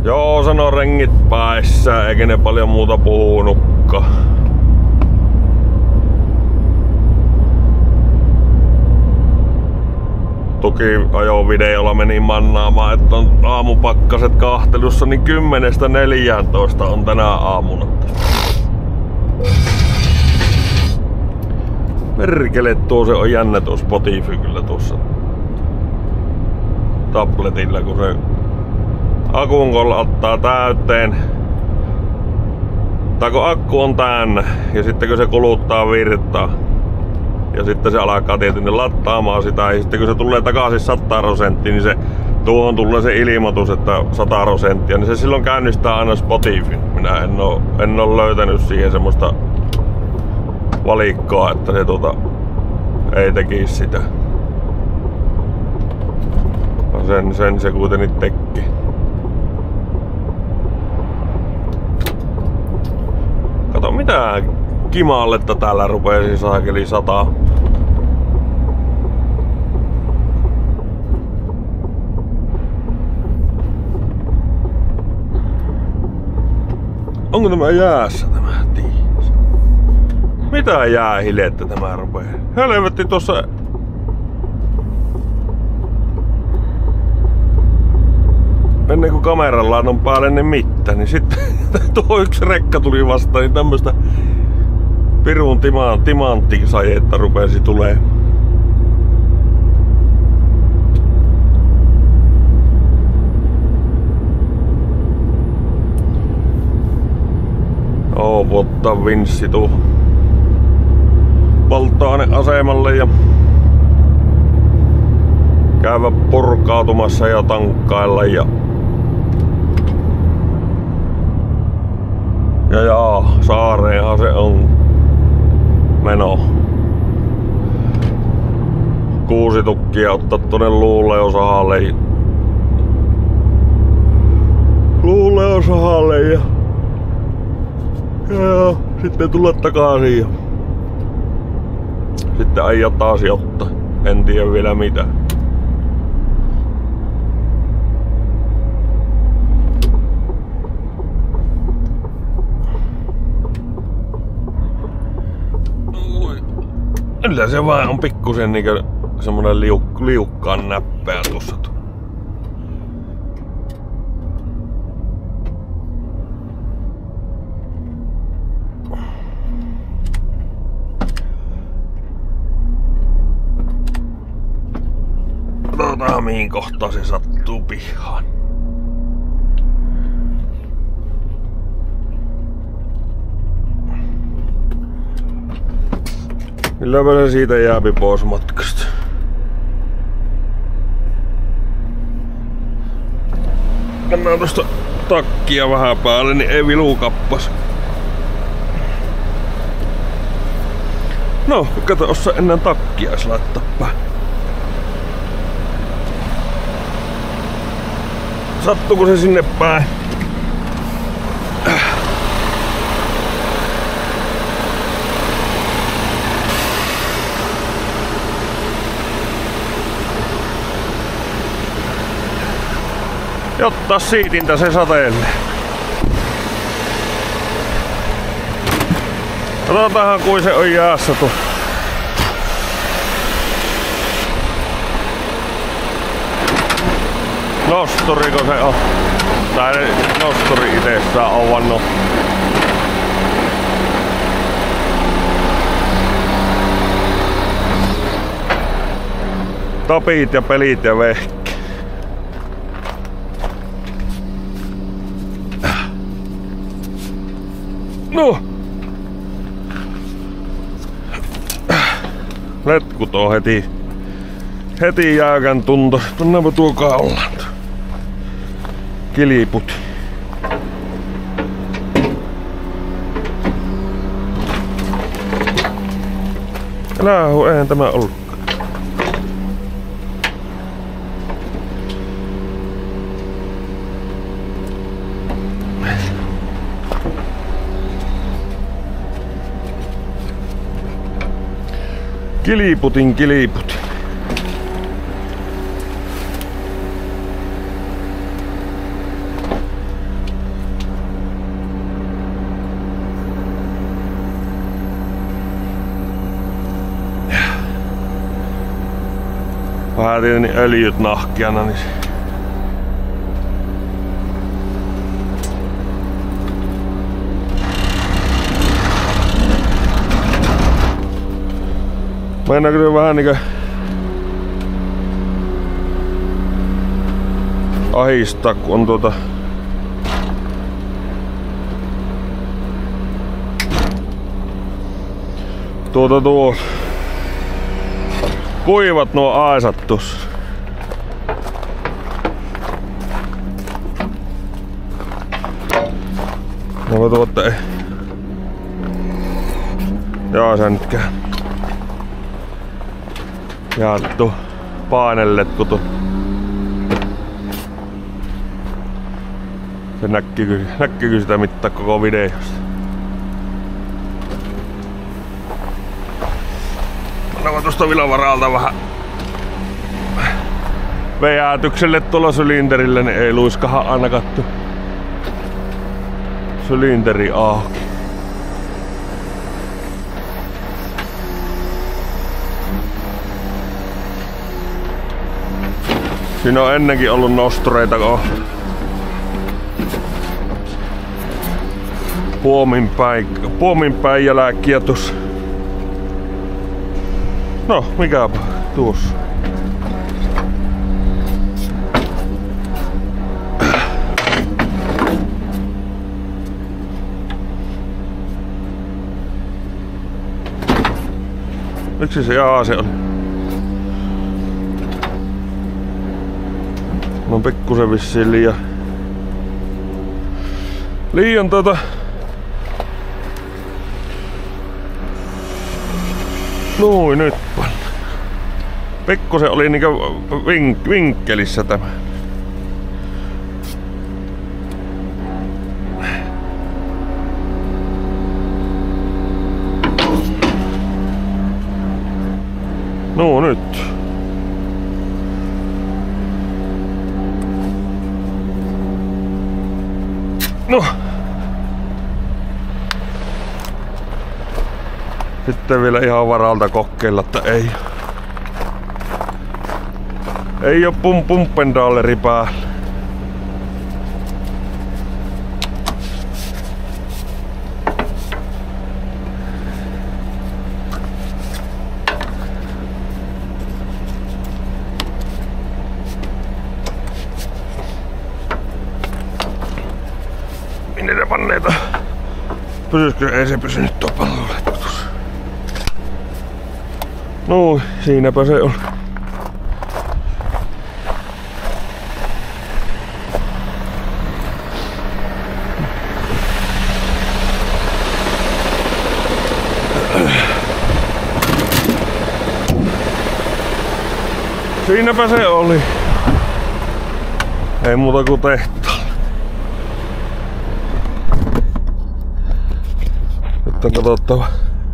Joo, sano rengit päissä, eikä ne paljon muuta puhunutkaan. Toki ajovideolla meni mannaamaan, että on aamupakkaset kahtelussa, niin 10:14 on tänä aamuna. Perkele, tuo se on jännä tuo Spotify kyllä tuossa tabletilla, kun se akun kun ottaa täyteen, tai kun akku on täynnä ja sitten kun se kuluttaa virtaa ja sitten se alkaa tietysti lattaamaan sitä ja sitten kun se tulee takaisin 100%, niin se tuohon tulee se ilmoitus, että 100%, niin se silloin käynnistää aina Spotify. Minä en oo löytänyt siihen semmoista valikkoa, että se ei tekisi sitä. Sen se kuitenkin teki. Kato mitä kimalletta täällä rupeesi saakeli sataa. Onko tämä jäässä tämä tiis? Mitä jäähilettä tämä rupee? Helvetti tossa. Ennen kuin kamerallaan on päälle ne mitta, niin sitten tuo yksi rekka tuli vastaan, niin tämmöstä pirun timanttisajetta rupesi tulee. Ottaa vinssi tuu polttoaineasemalle ja käydä purkautumassa ja tankkailla ja saareenhan se on meno. 6 tukkia ottaa tuonne Luuleosahalle ja sitten tulla takaisin ja sitten ajaa taas jotta. En tiedä vielä mitä. Kyllä se vaan on pikkusen niinkö semmonen liukkaan näppää tuossa. Katsotaan mihin kohtaan se sattuu pihaan. Milläpä se siitä jääpi pois matkasta. Kannaa tosta takkia vähän päälle, niin ei vilukappas. No, kato, ossa ennen takkia edes laittaa päin. Sattuuko se sinne päin? Ottaa siitintä se sateelle. Katsotaanhan kuin se on jäässä tuo. Nosturiko se on? Tai nosturi itsessään on vannut. Tapit ja pelit ja vehki. No! Letkut on heti jäykän tunto. Pannaanpa tuo kaulaan. Kiliput. Lähu, eihän tämä ollut. Kiliputin. vähän tietenkin öljyt nahkeana, niin mennään kyllä vähän niinkö ahistaa, kun on tuo kuivat nuo aisat tossa. No tuotte ei. Jaa se nytkään. Jaattu painelletku tu. Se näkkyykö sitä mittaa koko videosta? Mä tuosta vilavaralta vähän vejäätykselle tuolla sylinterillä, niin ei luiskaha aina kattu sylinteri auki. Siinä on ennenkin ollut nostureita, kun puomin päin jälkiä tuossa. No, mikäpä tuossa. Miksi se? Jaa, se on. No pikkusen vissiin liian Noin nyt paljon. Pikkusen oli niinkö vinkkelissä tämä. No nyt. No. Sitten vielä ihan varalta kokeilla, että ei oo pumpendaaleri päällä. Minne ne panneita? Pysyisikö? Ei se pysynyt tuo palloletutus. No, siinäpä se on. Siinäpä se oli. Ei muuta kuin tehtaalla. Nyt on katsottava.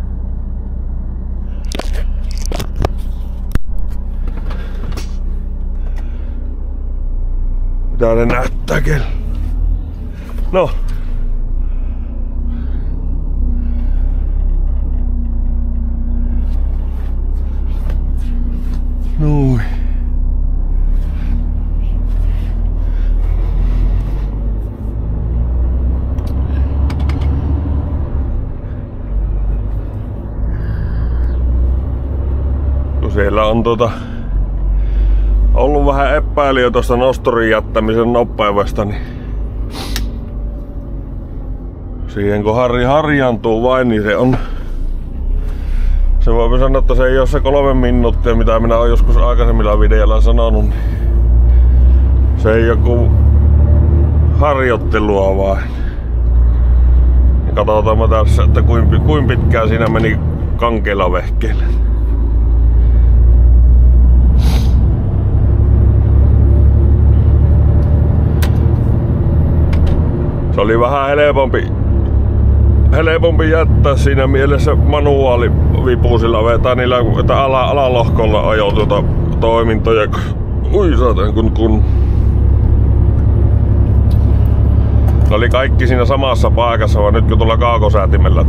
Mitä ne näyttää kello? No. Noin. Kun siellä on ollut vähän epäilyä tuosta nosturin jättämisen nopeudesta, niin siihen kun harjaantuu vain, niin se voi sanoa, että se ei ole se 3 minuuttia, mitä minä olen joskus aikaisemmilla videoilla sanonut, niin se ei joku harjoittelua vain. Ja katsotaanpa tässä, että kuinka pitkään siinä meni kankeilla vehkeillä. Se oli vähän helpompi jättää siinä mielessä manuaalivipusilla vetää niillä, että alalohkolla ajoi toimintoja. Ui saatan kun ne oli kaikki siinä samassa paikassa, vaan nyt kun tuolla kaakosäätimellä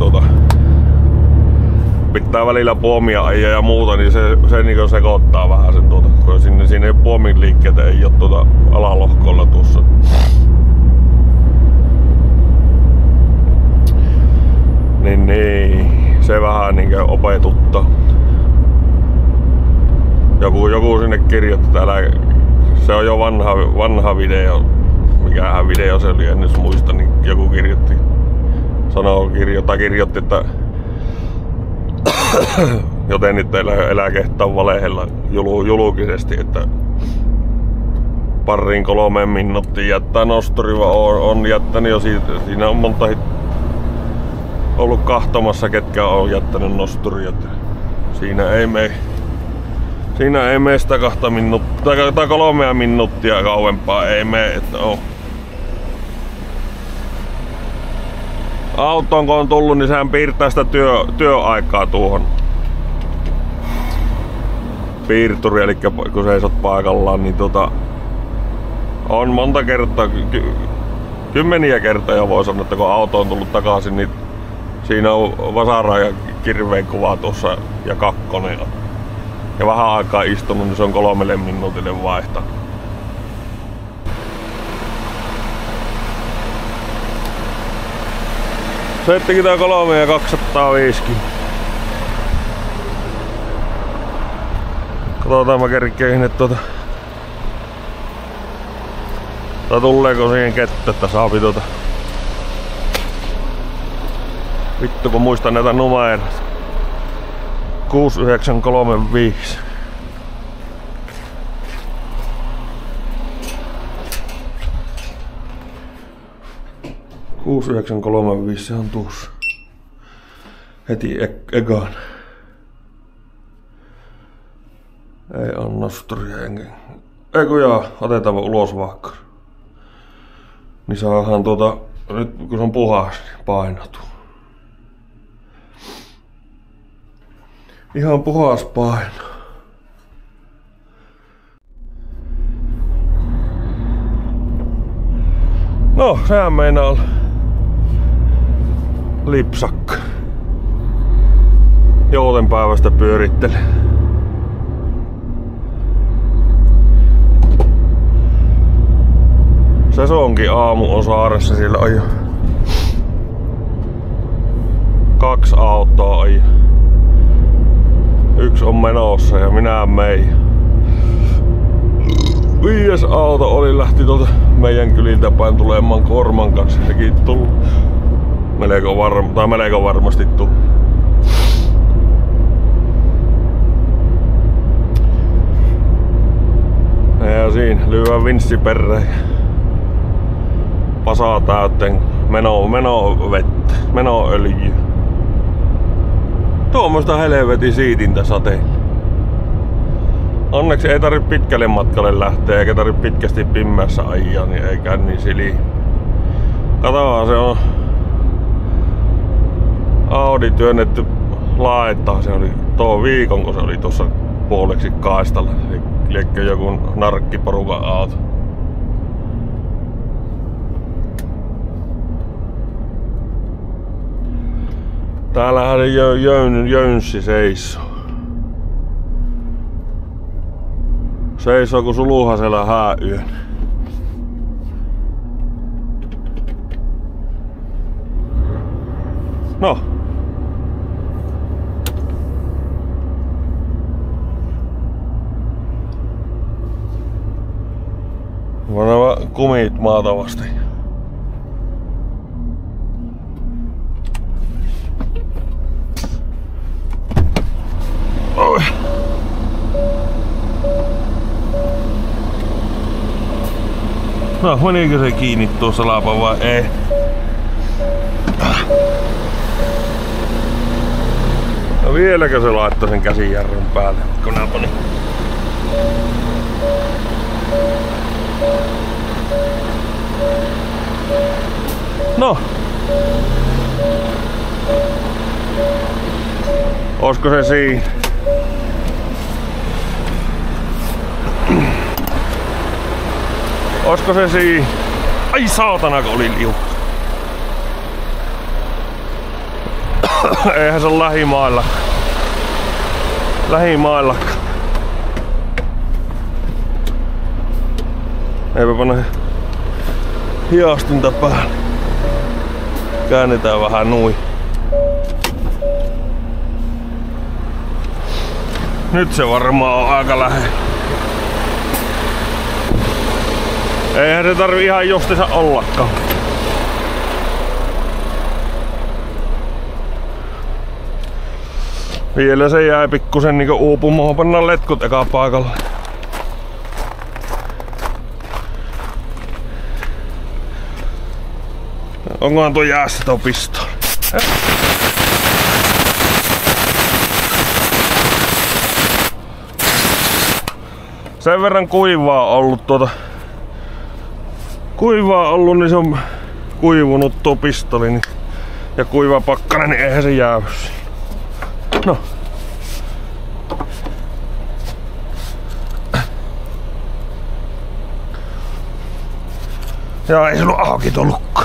pitää välillä puomia ajaa ja muuta, niin se niin sekoittaa vähän sen kun lohkoa. Siinä ei puomin liikkeitä, ei oo tuota alalohkolla tuossa. Niin, se vähän niinkö opetuttaa. Joku sinne kirjoitti täällä, se on jo vanha video. Mikähän video se oli, en nyt muista, niin joku kirjoitti, kirjoitti, että joten nyt elää kehtaa valehella julkisesti, että 2-3 minuuttia jättää nosturi, vaan on jättänyt jo siinä on monta ollut kahtomassa, ketkä on jättänyt nosturi, että siinä ei mene sitä 2 minuuttia tai 3 minuuttia kauempaa, ei mene, että on. Autoon kun on tullut, niin sehän piirtää sitä työaikaa tuohon piirturi, eli kun seisot paikallaan, niin on monta kertaa, kymmeniä kertoja voi sanoa, että kun auto on tullut takaisin, niin siinä on vasara ja kirveen kuva tuossa ja 2. Ja vähän aikaa istunut, niin se on 3 minuutille vaihtaa. Se 73 ja 250. Katsotaan mä kerkeihin, että tai tuleeko siihen kettä, että saapi vittu kun muistan näitä numeroita. 6935. Se on tuossa. Heti ekaan. Ei on nosturia enkä. Eiku jaa, otetaan ulos vaikka. Niin saadaan nyt kun se on puhas, niin painotuu. Ihan puhas paino. No, sehän meinaa olla lipsakka. Joutenpäivästä pyörittele. Sesonkin aamu on saaressa, siellä on jo 2 autoa on. 1 on menossa ja minä mein. 5. auto lähti meidän kyliltä päin tulemaan Korman kanssa. Sekin tullut melko varmasti tullut. Ja siinä lyövän vinssi perään. Pasaa täyteen vettä, öljyä. Tuommoista helvetin siitintä sateella. Onneksi ei tarvitse pitkälle matkalle lähteä eikä tarvitse pitkästi pimeässä ajaa, niin ei käy niin sili. Katotaan, se on Audi työnnetty laittaa. Se oli tuo viikon, kun se oli tuossa puoleksi kaistalla. Liekkö joku narkkiporukan auto. Täällähän Jönssi seisoo. Seisoo kun Suluhasella hääyön. No. Vanha kumit maata vasten. No, menikö se kiinni tuossa laapa vai ei? No vieläkö se laittoi sen käsijarrun päälle, kun nää pani? No. Olisiko se siinä? Olisiko se siinä? Ai saatana, kun oli liukka. Eihän se ole lähimailla. Eipä panna hiastinta päälle. Käännetään vähän nui. Nyt se varmaan on aika lähellä. Eihän se tarvi ihan justiinsa ollakaan. Vielä se jäi pikkusen niinku uupumaan. Pannaan letkut eka paikalle. Onkohan tuo jäässä tuo pistooli? Sen verran kuivaa ollut niin se on kuivunut tuo pistoli. Niin, ja kuiva pakkanen, niin eihän se jäävy. No. Ja ei se ollut auki tuo lukko.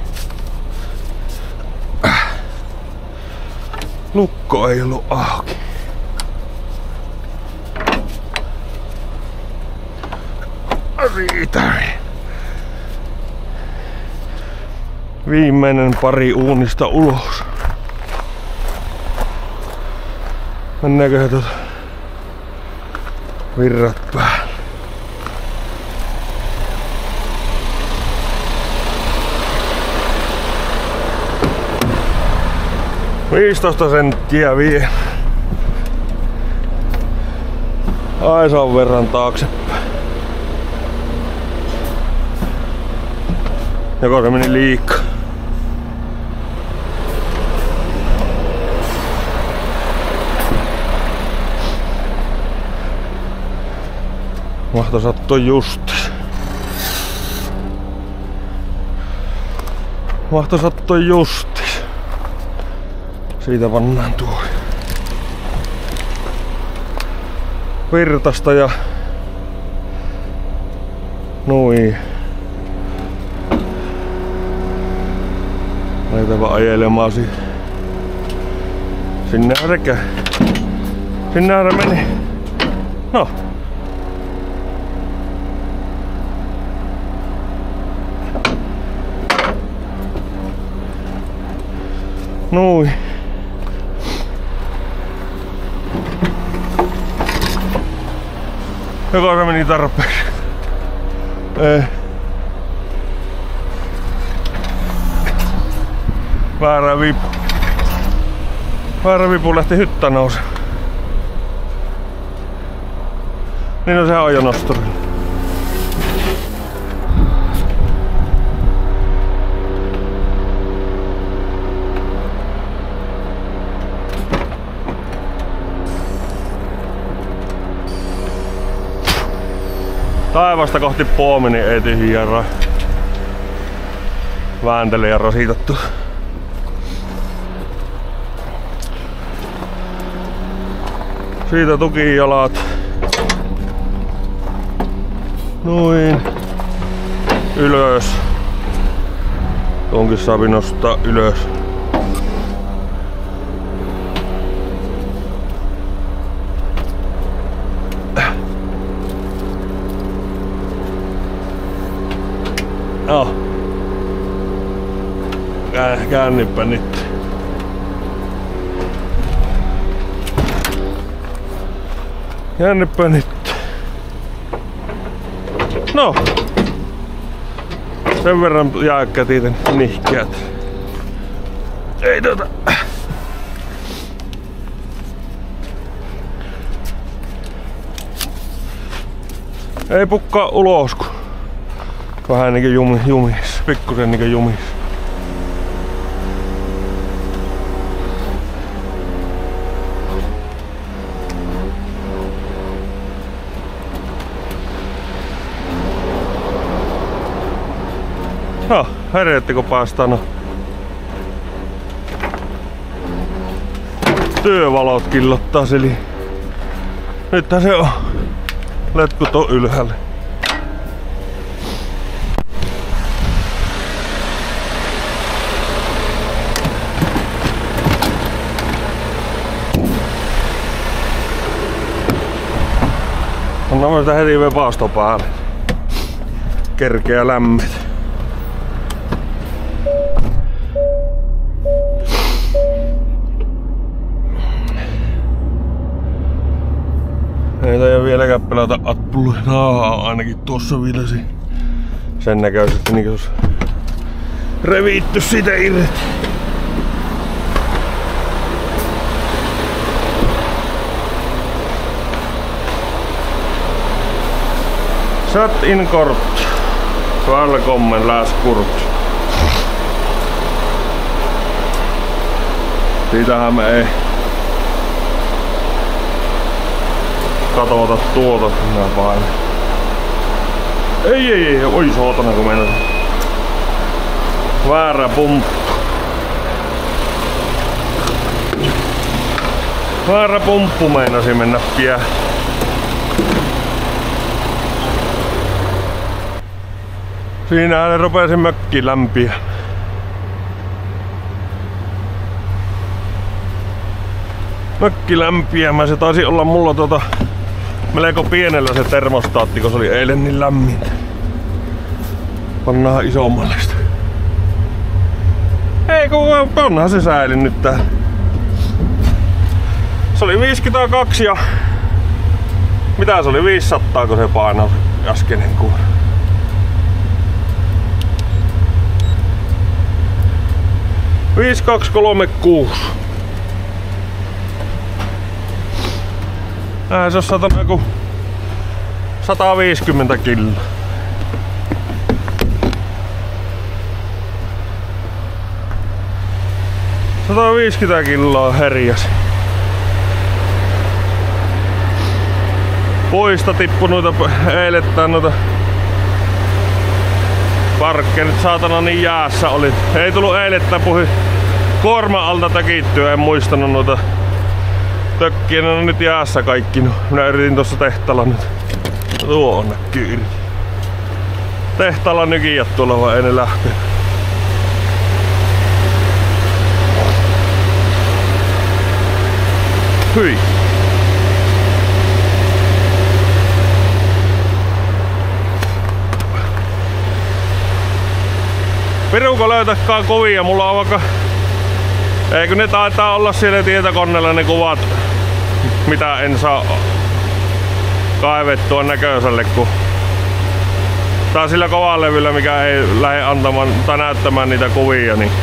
Lukko ei ollut auki. Riitä. Viimeinen pari uunista ulos. Mennäänkö tuota virrat päälle? $15 senttiä vielä. Aisan verran taaksepäin. Joko se meni liikaa? Mahto sattua justis. Mahto sattua justis. Siitä pannaan tuo virtasta ja noin. Laita vaan ajelemaan siitä. Sinnehän se käy. Sinnehän se meni. No. Noin. Joko se meni tarpeeksi? Ei. Väärä vipu. Väärä vipu lähti hyttä nousee. Niin on se ajonosturi. Taivasta kohti poomi, niin ei tyhjiä vääntele ja rasitattu. Siitä tukijalat. Noin. Ylös. Tuonkin saa nostaa ylös. No. Käännipä nyt. Käännipä nyt. No. Sen verran jääkkätiiten nihkeät. Ei Ei pukkaa ulos, kun vähän niinkö jumis. Pikkusen niinkö jumis. No, hereettikö päästään? No. Työvalot killottaa eli nythän se on. Letkut on ylhäällä. Annamme sitä heti vepaasto päälle. kerkeä lämmitä. Ei taida vieläkään pelata Atpulle. Ainakin tuossa vilasi. Sen näköisesti niin olisi revitty siitä irti. Satt in kort. Välkommen läs kurt. Siitähän me ei katota tuota minä painin. Ei, oi saatana kun meinasin. Väärä pumppu. Väärä pumppu meinasi mennä pian. Siinä rupesi mökki lämpiä. Mökki lämpiämään, se taisi olla mulla melko pienellä se termostaatti, kun se oli eilen niin lämmin. Pannaan isommalle sitä. Ei kun onhan se säilin nyt täällä. Se oli 52 ja mitä se oli 500 kun se painoi äskeinen kuva. – 5236. Se on satanut joku 150 kiloa. – 150 kiloa herjäs. Puista tippu noita eilettään noita parkkerit saatana niin jäässä oli. Ei tullut eilettä puhi kuorma alta takittyä, en muistanut noita tökkiä, ne on nyt jäässä kaikki. No, minä yritin tuossa tehtaalla nyt. Tuo on näkyy. Tehtaalla nykijät tuolla vaan ei ne lähtee. Hyi. Piruko löytäkään kuvia, mulla on vaikka... Eikö ne taitaa olla siellä tietokoneella ne kuvat, mitä en saa kaivettua näköiselle, kun tää on sillä kovalevyllä, mikä ei lähde antamaan tai näyttämään niitä kuvia, niin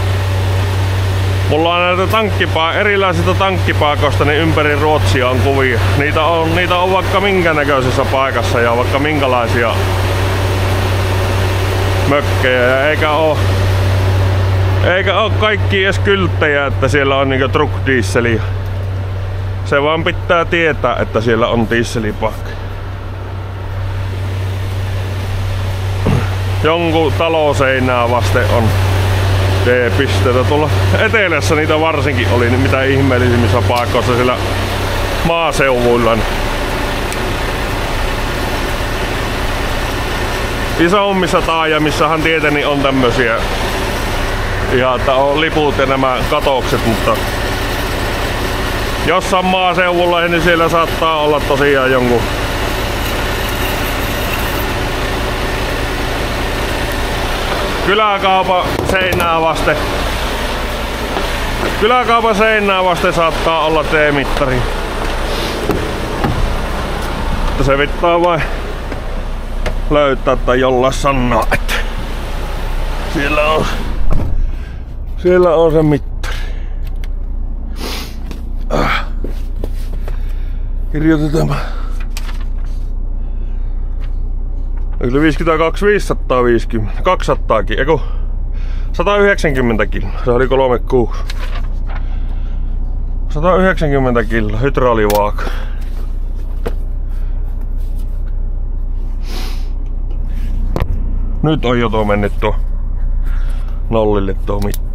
mulla on näitä erilaisista tankkipaikoista, niin ympäri Ruotsia on kuvia. Niitä on vaikka minkä näköisessä paikassa ja vaikka minkälaisia mökkejä, ja eikä oo kaikki edes kylttejä, että siellä on niinku truck-dieseliä. Se vaan pitää tietää, että siellä on dieselipaikka. Jonkun taloseinää vasten on D-pisteitä. Tuolla etelässä niitä varsinkin oli, niin mitä ihmeellisimmissä paikoissa siellä maaseuvuilla. Isommissa taajamissahan tietenkin on tämmösiä ihan, että on liput ja nämä katokset, mutta jossain maaseuvulla niin siellä saattaa olla tosiaan jonkun kyläkaupan seinää vasten saattaa olla T-mittari. Mutta se vittaa vain löytää tai jollain sanoa, että siellä on se mittari. Kirjoitetaan. Yli 52, 550, 200kin, eiku 190 kiloa, se oli 36. 190 kiloa, hydraulivaaka. Nyt on jo tuo mennyt tuo nollille tuo mittari.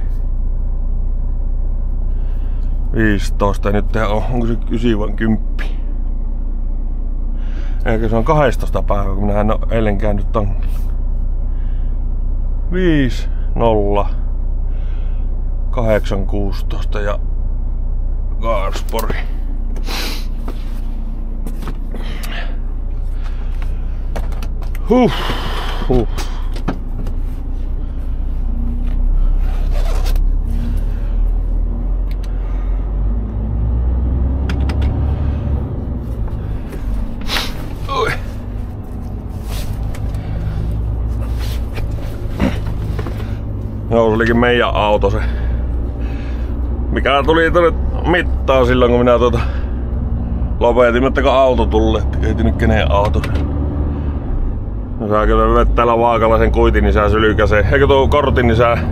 15, nyt onko se 9 vai 10? Eikä se on 12 päivää, kun minä en ole eilen käynyt tankilla. 5, 0, 8, 16 ja Gaarspori. Joo, se olikin meidän auto se. Mikä tuli tuonne mittaan silloin kun minä lopetin, että kun auto tulee, ei nyt kenen auto. No sä kyllä vet täällä vaakalla sen kuitin, niin sä sylykäsee. Eikö tuo kortin, niin sä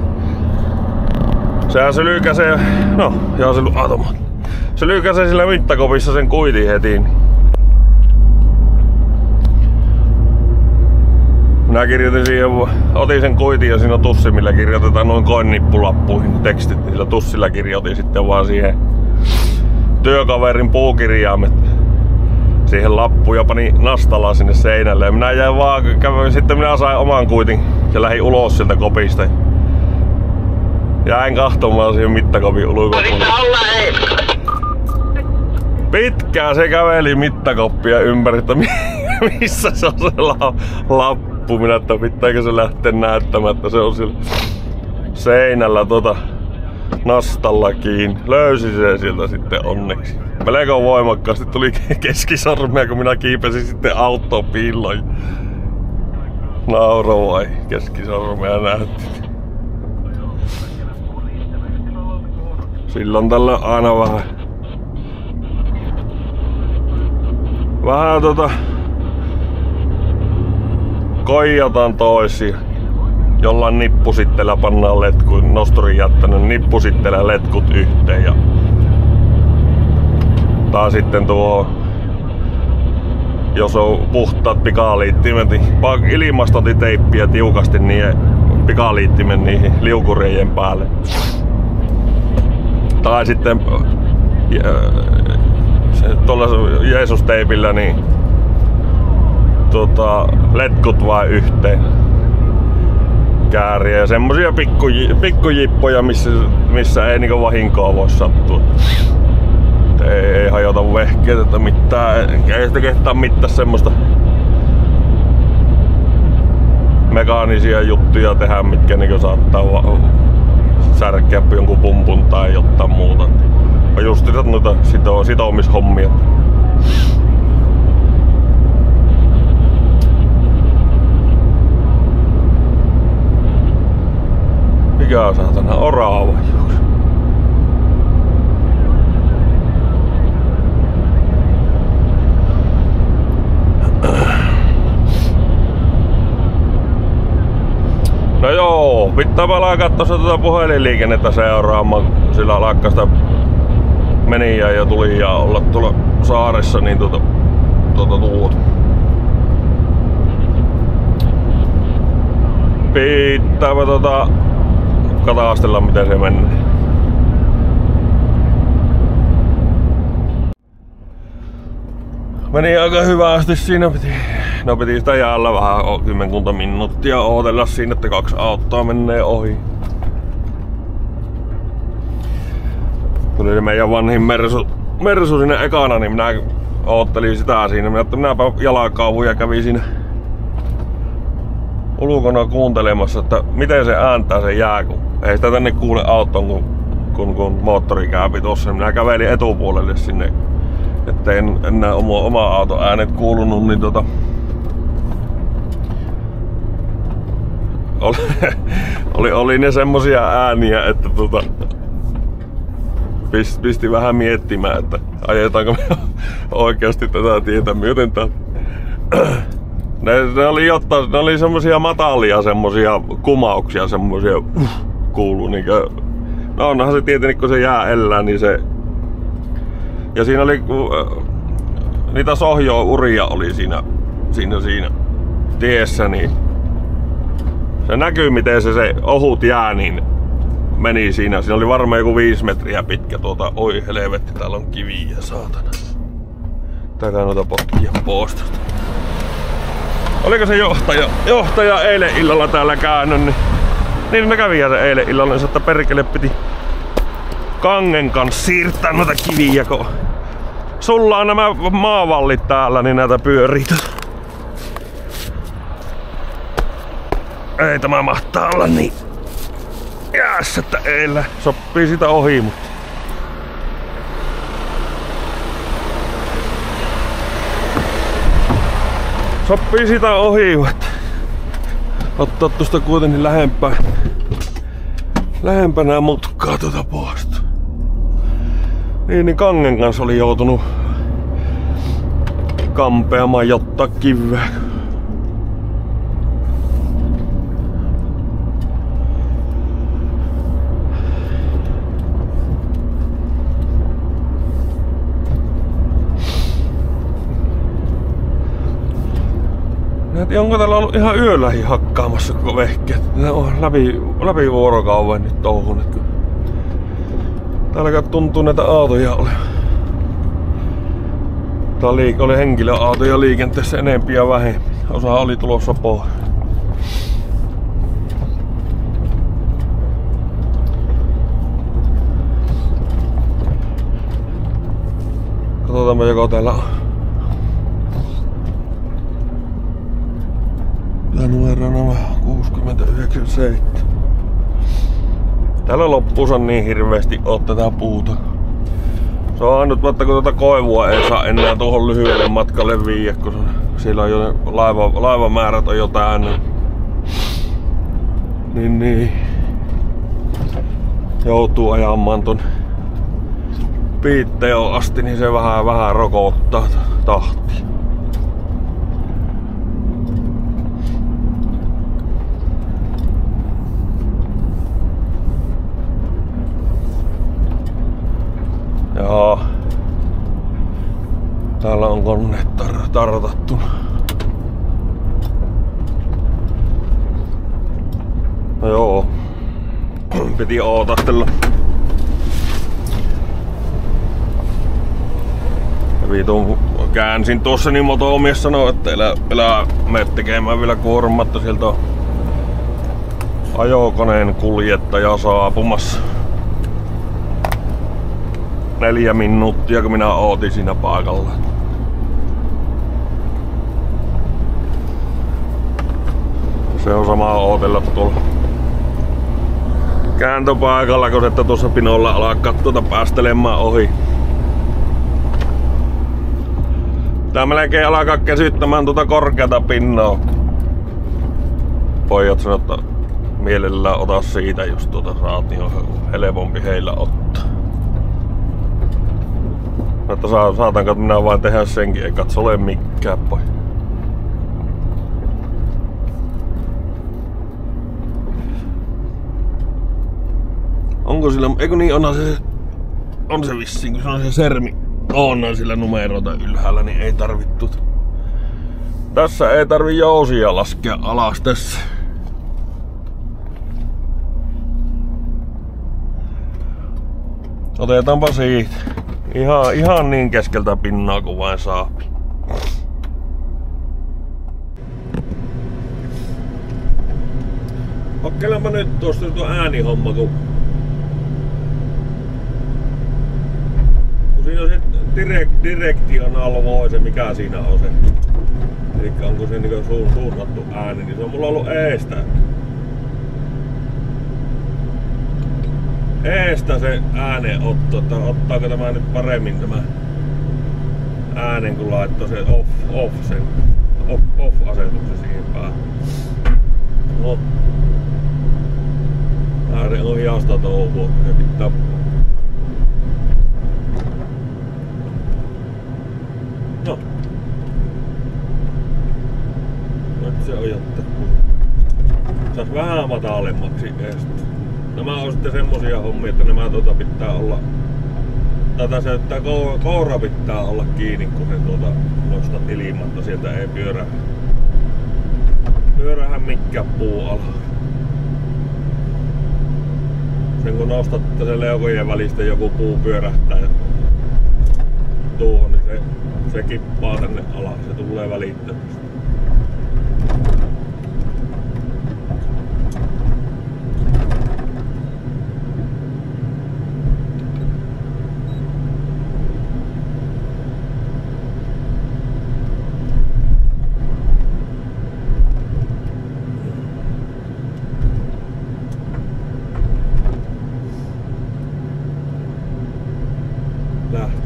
sylykäsee. No, joo se automaatti. Sylykäsee sillä mittakopissa sen kuitin heti. Minä kirjoitin siihen, otin sen kuitin ja siinä on tussi, millä kirjoitetaan noin koinnippulappuihin tekstit. Sillä tussilla kirjoitin sitten vaan siihen työkaverin puukirjaimet siihen lappuun ja pani nastalla sinne seinälle. Ja minä jäin vaan, sitten minä sain oman kuitin ja lähdin ulos sieltä kopista. Jäin kahtomaan siihen mittakopin ulkopuolelle. Pitkään se käveli mittakoppia ympäri, että missä se on se lappu. Minä, että pitääkö se lähteä näyttämättä. Se on sillä seinällä nastalla kiinni. Löysi se sieltä sitten onneksi. Melko voimakkaasti tuli keskisormia, kun minä kiipesin sitten autoon piiloon. Nauro vai keskisormia näytti. Silloin tällä aina vähän koijataan toisia. Jollain nippusitteellä pannaan letkut, nosturin jättänyt nippusitteellä letkut yhteen ja taas sitten jos on puhtaat pikaliittimet, niin vaan ilmastotiteippiä tiukasti niiden pikaliittimen niihin liukureiden päälle. Tai sitten tuolla Jeesus-teipillä niin letkut vaan yhteen kääriä ja semmosia pikkujippoja missä ei niinku vahinkoa voi sattua. Ei hajota vehkeet, että mitään, ei sitä kehtaa mitään semmoista mekaanisia juttuja tehdä, mitkä niinku saattaa särkeä jonkun pumpun tai jotain muuta. On just noita sitomishommia. Mikä saatana orava juoksi? No joo, pitää palaa katsoa puhelinliikennettä seuraamaan. Sillä lakkasta meni ja tuli ja olla tuolla saaressa, niin pitääpä katastella miten se menee. Meni aika hyvästi siinä, piti sitä jäällä vähän 10 minuuttia ootella siinä, että 2 autoa menee ohi. Tuli se meidän vanhin Mersu sinne ekana, niin minä oottelin sitä siinä. Minäpä jalakauvuin ja kävin siinä ulkona kuuntelemassa, että miten se ääntää se jää, kun ei sitä tänne kuule auton, kun moottori käypi tossa. Minä kävelin etupuolelle sinne, ettei enää oma auton äänet kuulunut, niin oli ne semmosia ääniä, että pisti vähän miettimään, että ajetaanko me oikeasti tätä tietä myöten. Ne oli semmosia matalia semmosia kumauksia, semmosia kuuluu niinkö. No onhan se tietenkin, kun se jää elää, niin se. Ja siinä oli niitä sohjo-uria oli siinä tiessä, niin se näkyy miten se ohut jää niin meni siinä. Siinä oli varmaan joku 5 metriä pitkä oi helvetti, täällä on kiviä saatana. Täällä noita potkia pois. Oliko se johtaja eilen illalla täällä käynyt, niin me kävi se eilen illalla, niin että perkele piti kangen kanssa siirtää noita kiviä, kun sulla on nämä maavallit täällä, niin näitä pyörii. Ei tämä mahtaa olla niin jäässä, että eillä sopii sitä ohi, mutta sopii sitä ohi, että ottaa tuosta kuitenkin lähempänä mutkaa tuota puolesta. Niin Kangen kanssa oli joutunut kampeamaan jotta kiveä. Onko täällä ollut ihan yölläkin hakkaamassa koko vehkeet? Ne on läpi vuorokauden nyt touhuneet. Täällä tuntuu näitä autoja oli. Tää oli henkilöautoja liikenteessä enempi ja vähemmin. Osa oli tulossa pois. Katsotaanpa joko täällä on. Tää numero on 6097. Täällä loppuus on niin hirveesti tätä puuta. Se on ainut, että kun tuota koivua ei saa enää tuohon lyhyelle matkalle viiä, kun siellä on jo laivamäärät on jo täynnä. Niin. Joutuu ajamaan ton Piitteoon asti, niin se vähän rokottaa tahtia. Joo. Täällä on koneet tartattu. No joo. Piti ootastella. Vitun käänsin tuossa, niin motomies sanoi, että elää mene tekemään vielä kuormatta. Sieltä on ajokoneen kuljettaja saapumassa. 4 minuuttia, kun minä ootin siinä paikalla. Se on sama ootella tuolla kääntöpaikalla, kun että tuossa pinolla alkaa päästelemään ohi. Tää melkein alkaa kesyttämään tuota korkeata pinnaa. Pojat sanoo, että mielellään ota siitä, jos saat, niin on helpompi heillä ottaa. Että saatanko minä vain tehdä senkin, ei katso ole mikään poi. Onko sillä, eikö niin on se vissiin, kun se on se sermi. On sillä numeroita ylhäällä, niin ei tarvittu. Tässä ei tarvi jousia laskea alas tässä. Otetaanpa siitä. Ihan niin keskeltä pinnaa kuin vain saa. Kokkeillaanpa nyt tuosta tuo äänihomma, kun siinä on se directional voice, mikä siinä on se. Elikkä onko se niinku suunnattu ääni, niin se on mulla ollut eestä se äänenotto, että ottaako tämä nyt paremmin tämä äänen, kun laittoi se off-asetuksen siihen päähän. No. Äänen on hiasta touhua, se pitää. No. Nyt se on jättä. Saas vähän matalemmaksi eestä. Nämä on sitten semmosia hommia, että nämä pitää olla. Tää koura pitää olla kiinni, kun se nostat ilmatta, sieltä ei pyörähän mikään puu ala. Sen kun nostat sen leukojen välistä joku puu pyörähtää tuohon, niin se kippaa tänne alas, se tulee välittömästi.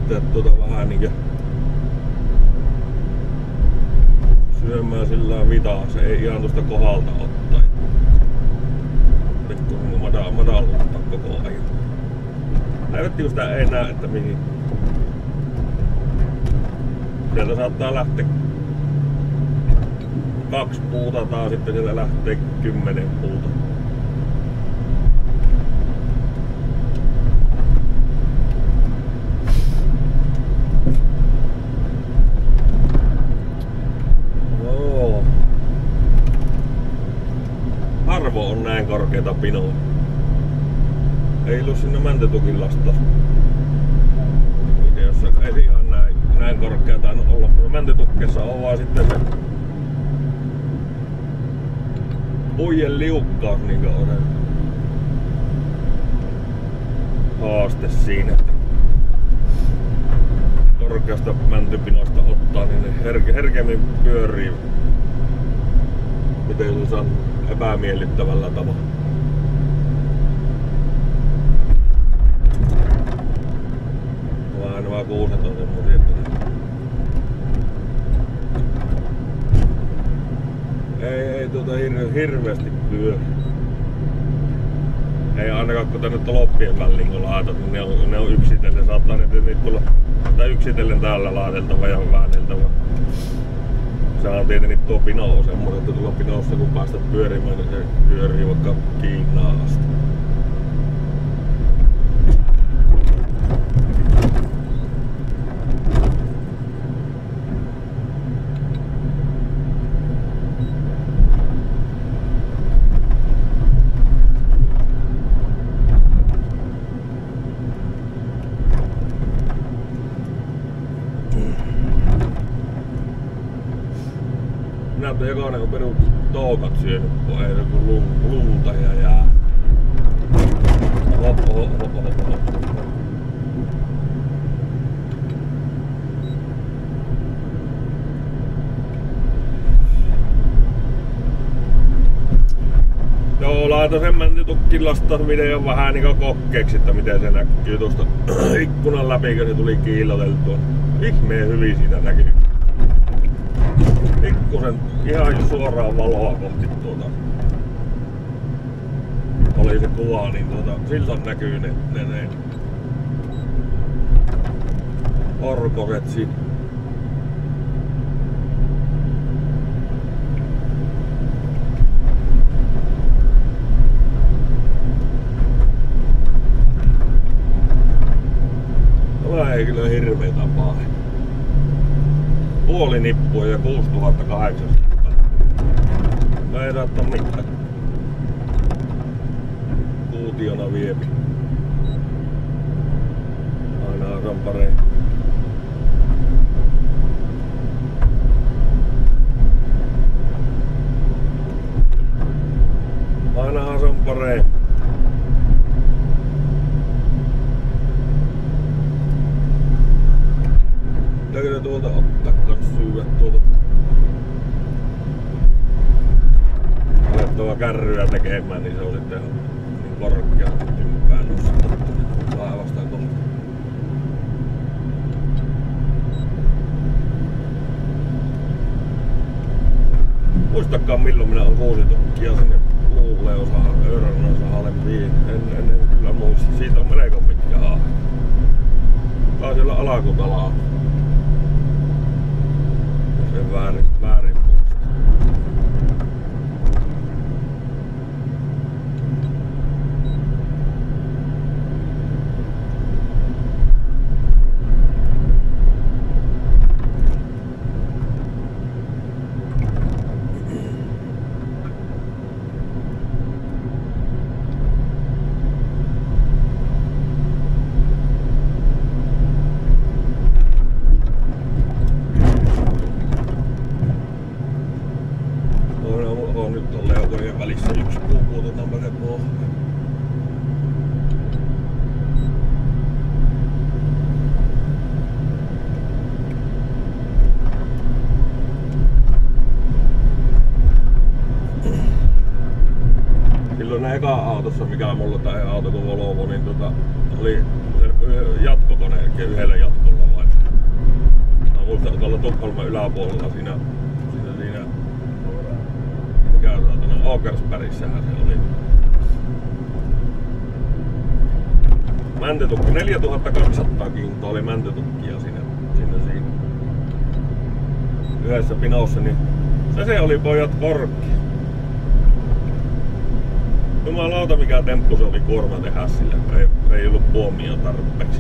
lähteä vähän niinkö syömään sillä vitaa, se ei ihan tuosta kohdalta ottaa. Pikkuisen madaluttaa koko ajan. Näytti kun sitä ei näe, että mihin. Sieltä saattaa lähteä 2 puuta tai sitten sieltä lähtee 10 puuta. Joo. Harvo on näin korkeita pinoa. Ei ollut sinne mäntytukin lasta. Videossa ei ihan näin korkea tainnut olla. Mäntytukkessa on vaan sitten se puiden liukkaus niinkö on se haaste siinä, että korkeasta mäntypinosta ottaa, niin ne herkemmin pyörii. Miten se saa epämiellyttävällä tavalla. Nämä kuuset on semmosia, että ei hirveesti pyöri. Ei ainakaan kun tänne toloppien väliin kun laitat, niin ne on yksitellen. Saattaa niitä tulla tai yksitellen täällä laateltava ja vääneltävä. Sehän on tietenkin tuo pino semmoinen, että tuolla pinossa kun päästät pyörimään, niin se pyörii vaikka Kiinaan asti. Näyttää jokainen on perus toukat syönyt, kun ei joku lunta ja jää. Hoppo. Joo, laitoin sen mäntytukkin lastausvideon vähän niinku kokkeeksi, että miten se näkyy tuosta ikkunan läpi, kun se tuli kiilloteltua. Ihmeen hyvin siitä näkyy. Pikkusen ihan suoraan valoa kohti oli se kuva, niin siltä näkyy ne orkoset siinä. Tämä ei kyllä hirveä tapaa. Puoli nippua ja 6800. Ei saattaa mitään. Kuutiona viepi. Aina rampareen. Ainahan se on paree. Pitääkö tuolta ottaa kans syödä tuolta? Alettava kärryä tekemään, niin se on sitten niin korkeasti tympään nostettu laivasta kohta. Muistakaan milloin minä on vuositukkia sinne luulle osahan, Öörännan sahalle viin. En kyllä muista. Siitä on melko pitkä haahe. Tää on siellä Alakutalaa. Se väärin muista. Nyt on leukojen välissä yksi puu, puutetaan menee pohjaan. Silloin eka autossa, mikä mulla tai auto kun Volvo, niin oli jatkokone yhdellä jatkolla. muistan tuolla Tukholman yläpuolella siinä mikä saatana Åkersbergissähän se oli. Mäntytukki, 4200 kiintoa oli mäntytukkia siinä. Yhdessä pinossa, niin se oli pojat korkki. Jumalauta mikä temppu se oli kuorma tehdä sille, ei ollut puomia tarpeeksi.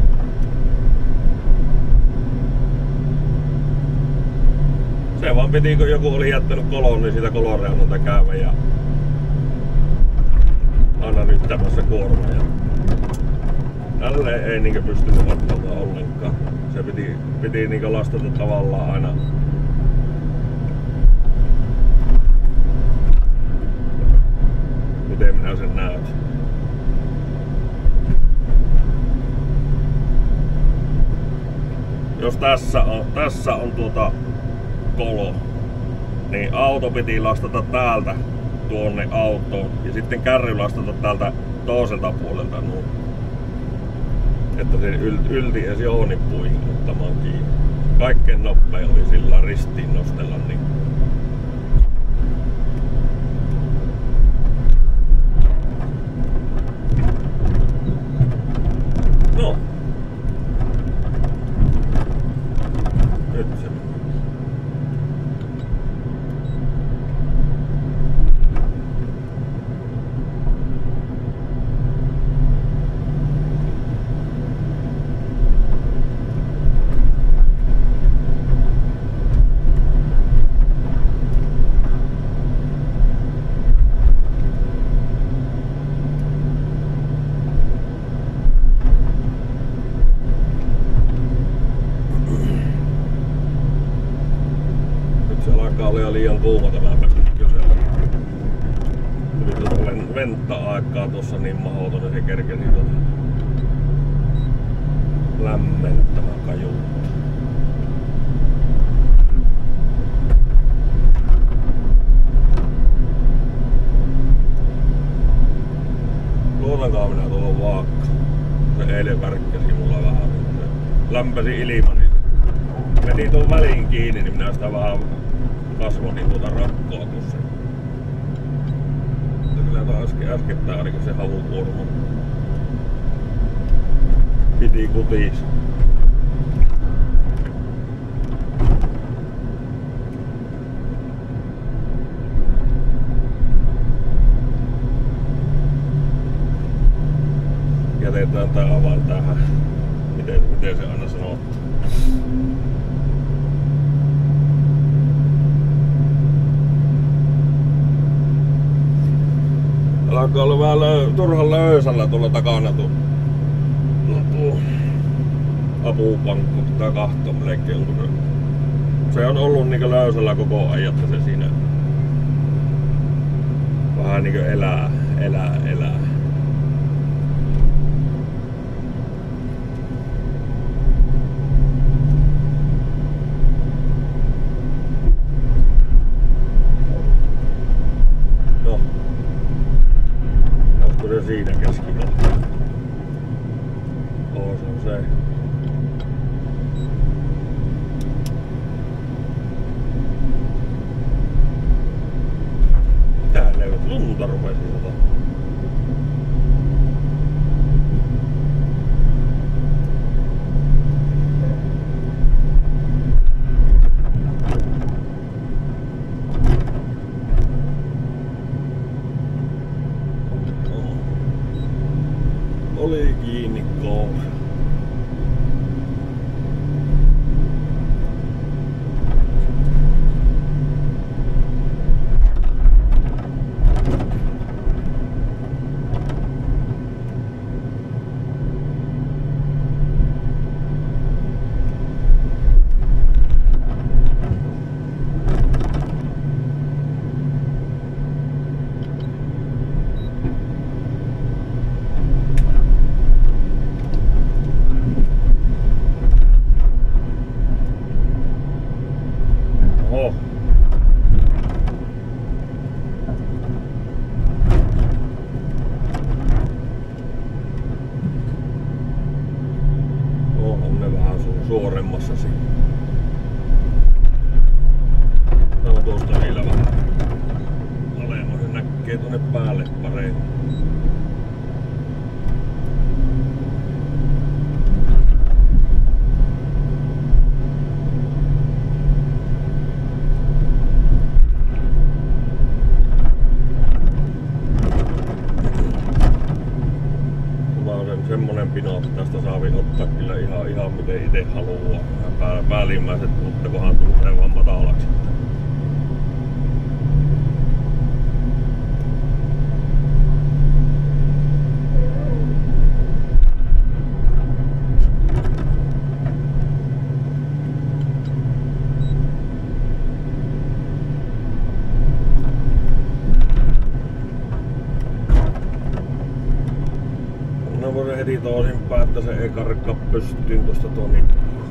Se vaan piti, kun joku oli jättänyt kolon, niin siitä kolonreunalta käydä ja aina nyttämässä kuorma. Ja tälleen ei niinkö pystynyt ottamaan ollenkaan. Se piti niinkö lastata tavallaan aina. Miten minä sen näytän? Jos tässä on kolo, niin auto piti lastata täältä tuonne autoon ja sitten kärry lastata täältä toiselta puolelta nuo. Että se ylti edes joonippuihin ottamaan kiinni. Kaikkein nopein oli sillä ristiin nostella niin. No. Nyt se. Oli liian kuuma tämä kysely. Tuli tuota ventta-aikaa tuossa niin mahdoton, että se kerkesi lämmennyt tämä kajuutta. Luotankaan minä tuohon vaakka. Se eilen värkkäsi mulla vähän. Se lämpäsi ilman, niin meni tuon väliin kiinni, niin minä sitä vähän kasvatin tuota rakkoa tuossa. Kyllä tuo äskettäin ainakin se havukuorma piti kutis. Jätetään tää avain tähän. Miten se aina sanoo? Alkaa olla vähän turhan löysällä tuolla takana tuo apupankku, tää kahtoo melkein. Se on ollut niinkö löysällä koko ajan, että se siinä vähän niinkö elää. Siinä keskikohta. Se on se. Täällä ei ole lunta rupesi jotain. Oli kiinni koulu. Niin. Semmonen pino, että tästä saavi ottaa kyllä ihan miten itse haluaa. Päällimmäiset puuttekohan tulee vaan matalaksi. No heti toisinpäin, että se ei karkkaa pystyyn tosta tuonne.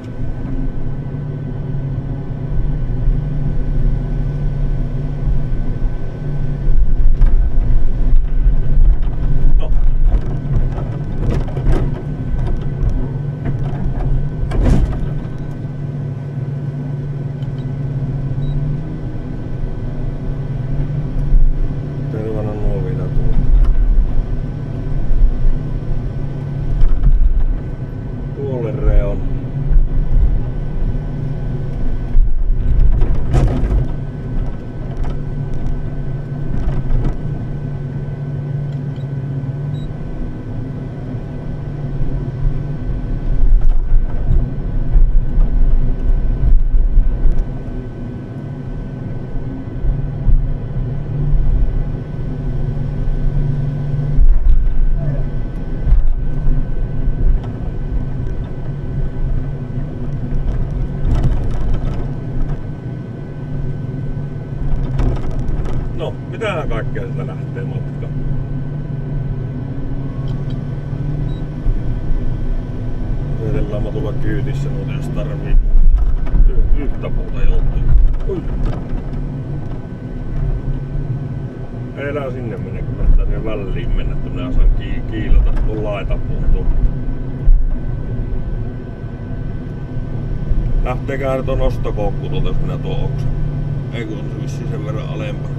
No. Tervana nuo vielä tuolla. Reon. No, mitähän kaikkea sitä lähtee matkaan? Yritellään mä tulla kyytissä, mutta jos tarvii yhtä puuta joutuu. Ei lää sinne mennä, kun pitää siihen väliin mennä, että minä saan kiilata tuon laitapuun. Lähteekään nyt on nostokoukku tuolta, jos minä tuon oksan. Ei kun on se vissiin sen verran alempana.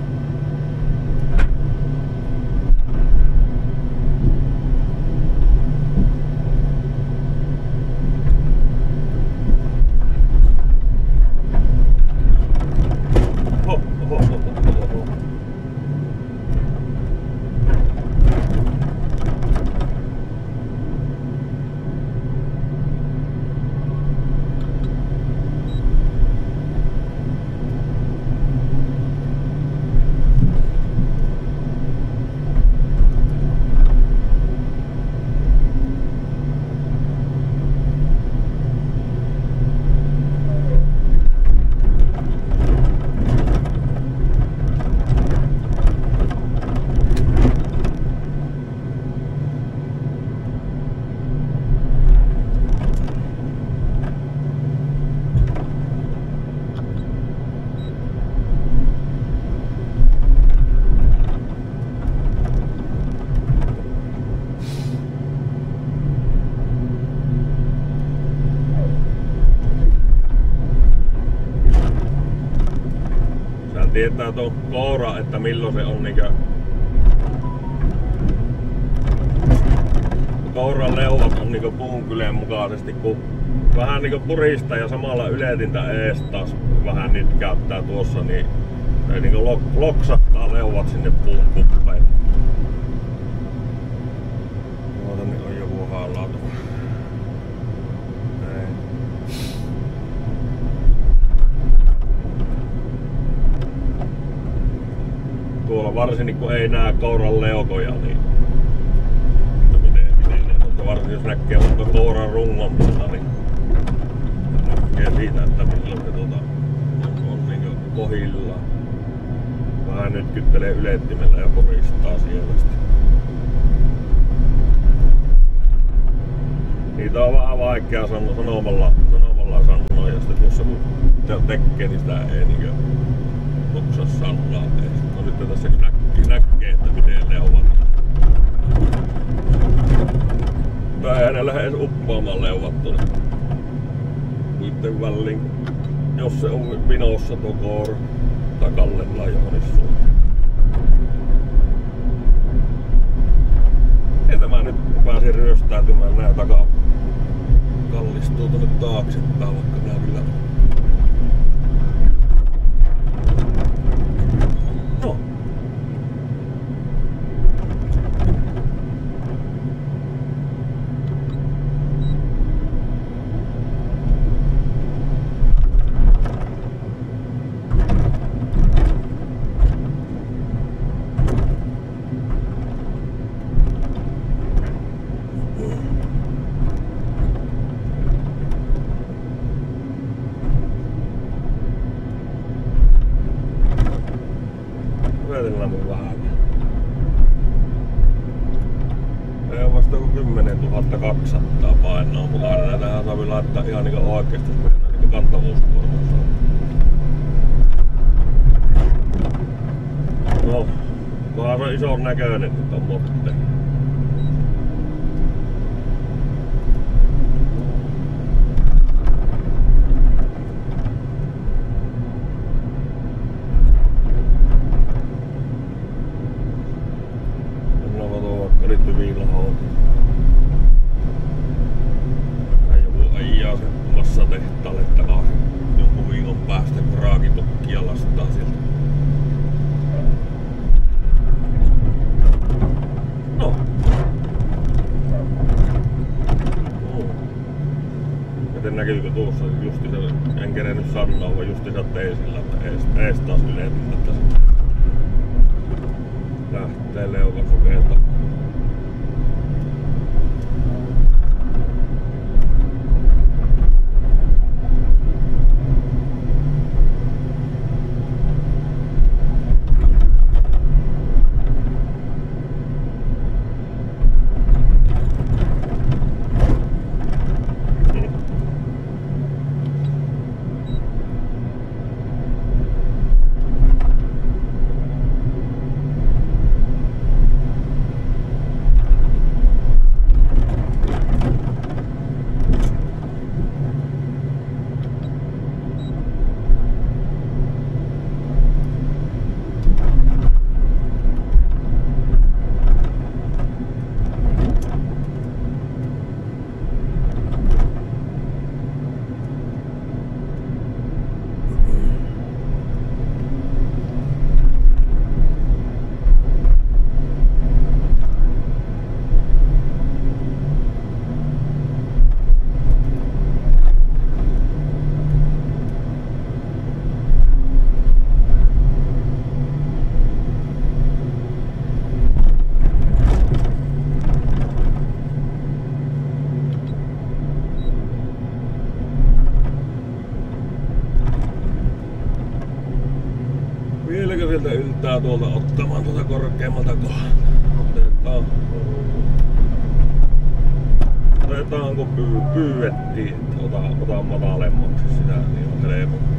Tietää tuon koura, että milloin se on niinkö kouran leuvat on niinkö puunkyleen mukaisesti, kun vähän niinkö puristaa ja samalla yletintä ees taas vähän nytkäyttää tuossa, niin ei niinkö loksattaa leuvat sinne puun kuppeille. Tuota niin on joku haalautu. Tuolla varsinkin kun ei näe kouran leukoja, niin miten ne, mutta varsinkin jos näkee vaikka kouran rungon niin näkee siitä, että milloin se on niin kohillaan. Vähän nyt kyttelee ylettimellä ja puristaa sievästi. Niitä on vähän vaikea sanomalla sanoa, ja sitten tuossa kun tekee, niin sitä ei niinkö oksaa sanoa. No nyt tässä näkee, että miten ne ovat. Tai ei ne lähde edes uppaamaan leuvat tuonne puitten väliin, jos se on vinossa tuo koura tai kallellaan johonkin suuntaan. pääsin ryöstäytymään. Nää takaa kallistuu tonne taaksepäin, vaikka nää kyllä... No. Vetellään mun vähän. Ei oo vasta 10 200 painoa mukana. Näitähän saa laittaa ihan niinku oikeesti niinku kantavuuskuormaa. No, vaan se on ison näköinen nyt on motte. Liittyy viilahoon. Joku ajaa sen massatehtaalle takaisin jonkun viikon päästä, kun raakitukkia lastaa sieltä. No. Miten näkyykö tuossa justi se, en kerennyt sanoa, vaan justi sä tein sillä, että ees taas yleensä tässä. Lähtee leukasukeelta. Vieläkö sieltä yltää tuolta ottamaan tuota korkeammalta kohdalta? Otetaan kun pyydettiin, että otan matalemmaksi sitä, niin on helpompaa.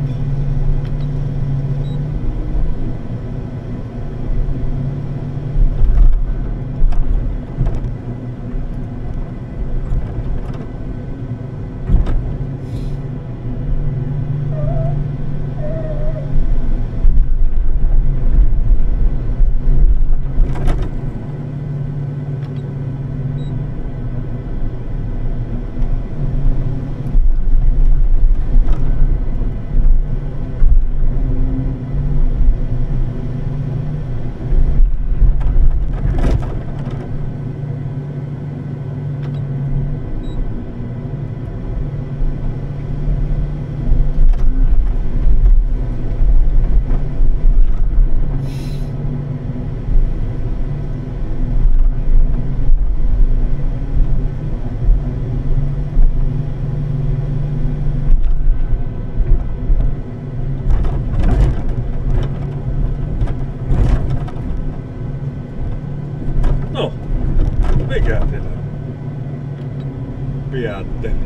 Mikä siellä piätteli?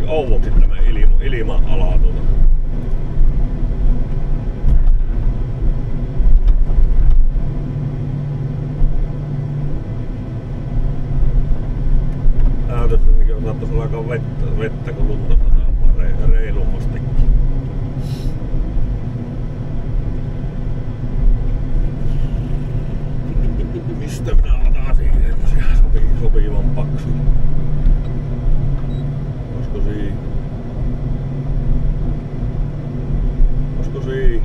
ouvoksi tämä ilma-ala tuota. Näytössä on saattaisi olla aika vettä kun lunta sataa reilummastikin. Mistä minä otan siihen sopivan paksu? Olisiko siinä? Olisiko siinä?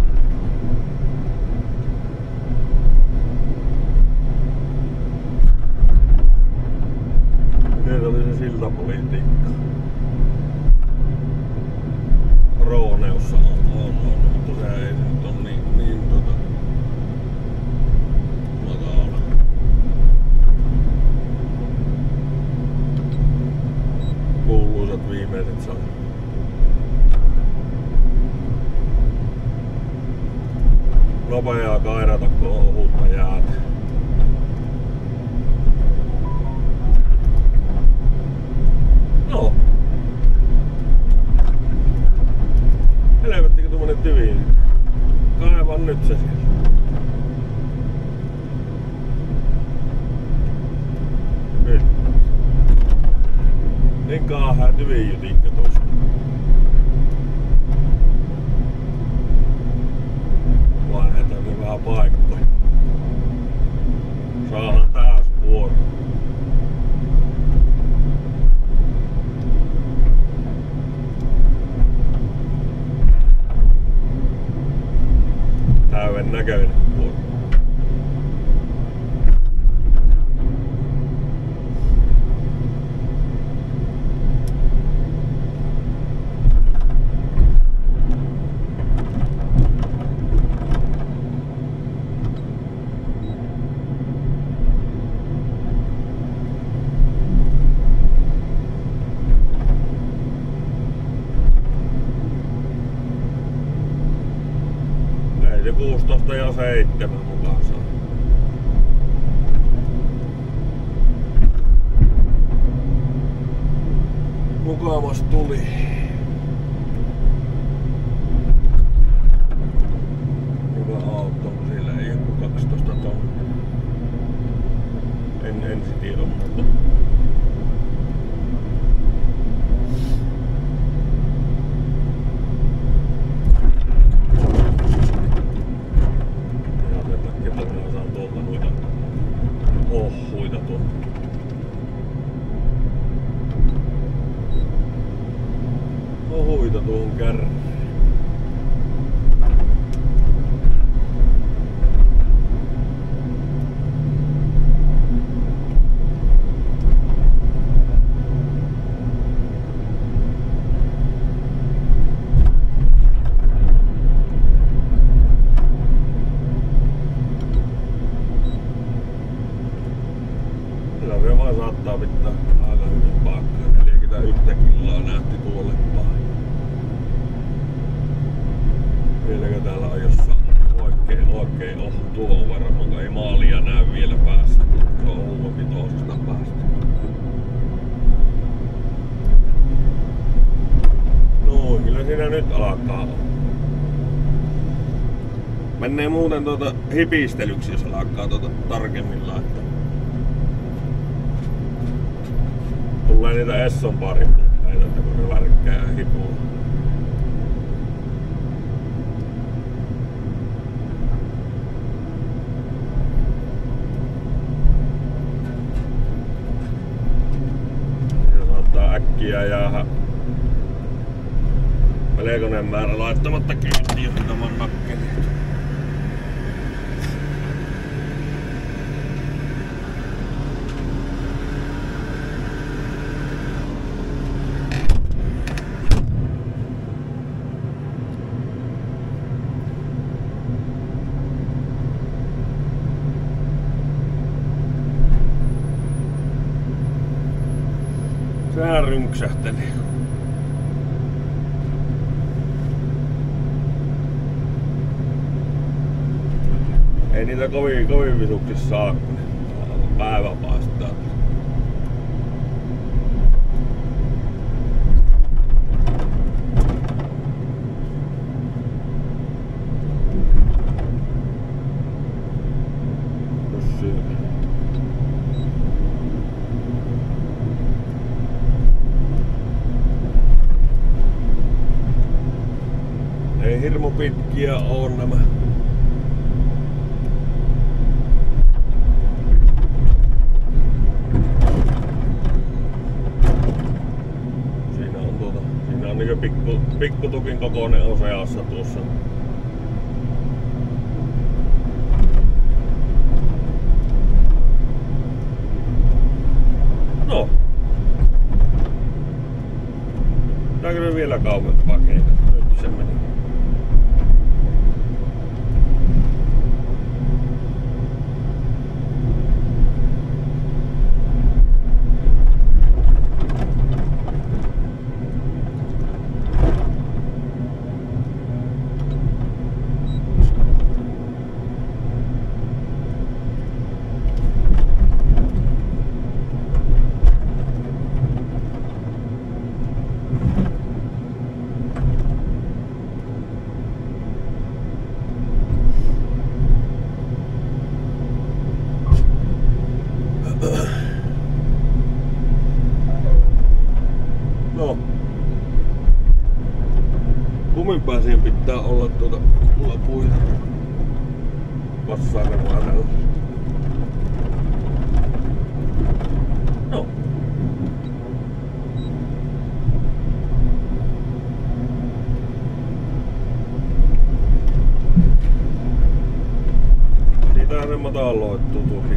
Miten oli se siltapolitiikka? Rooneussa on, mutta se ei nyt ole niin matala. Kuuluisat viimeiset sanat. Nopeaa kairata, kun on ohutta jäätä. No. Helvettikö tuommoinen tyvi? Kaivan nyt se siellä. Nyt. Niin kaahaa tyvijytikkä tuossa. Vaihdetaan ne vähän paikkoja. Saahan taas vuoro. Täyden näköinen vuoro. Ei se 16 ja 7 mukaan saa. Mukamas tuli. Hyvä auto, kun sillä ei ole 12 tonnia. En ensi tiedä, mutta ohhuita tuon. Ohhuita tuon kärrään. Kyllä se vaan saattaa pitää aika hyvin paikkaa. 41 kiloa näytti tuolle päin. Vieläkö täällä on jossain oikein tuo on varmaan, kun ei maalia näy vielä päässä. Se on Ouluvitosesta päästä. No, kyllä siinä nyt alkaa. Menee muuten hipistelyksi, jos alkaa tarkemmin laittaa. Tulee niitä Esson parin puheita, että kun ne värkkää ja hipuu. Ja saattaa äkkiä jäädä melkoinen määrä laittamatta kyytiä, jos sitä vaan nakkelee. Sehän rynksähteli. Ei niitä kovin visuksissa saa, kun päivä paistaa. hirmu pitkiä on nämä. Siinä on niinku pikkutukin kokoinen on seassa tuossa. No. Tääkö ne vielä kauempaa keitä? Nyt se meni. No. Kummempaa siihen pitää olla tuolla puita. Passaa ne vaan tällä. No. Siitähän se mataloittuu tuokin.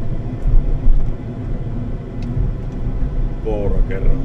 Koura kerran.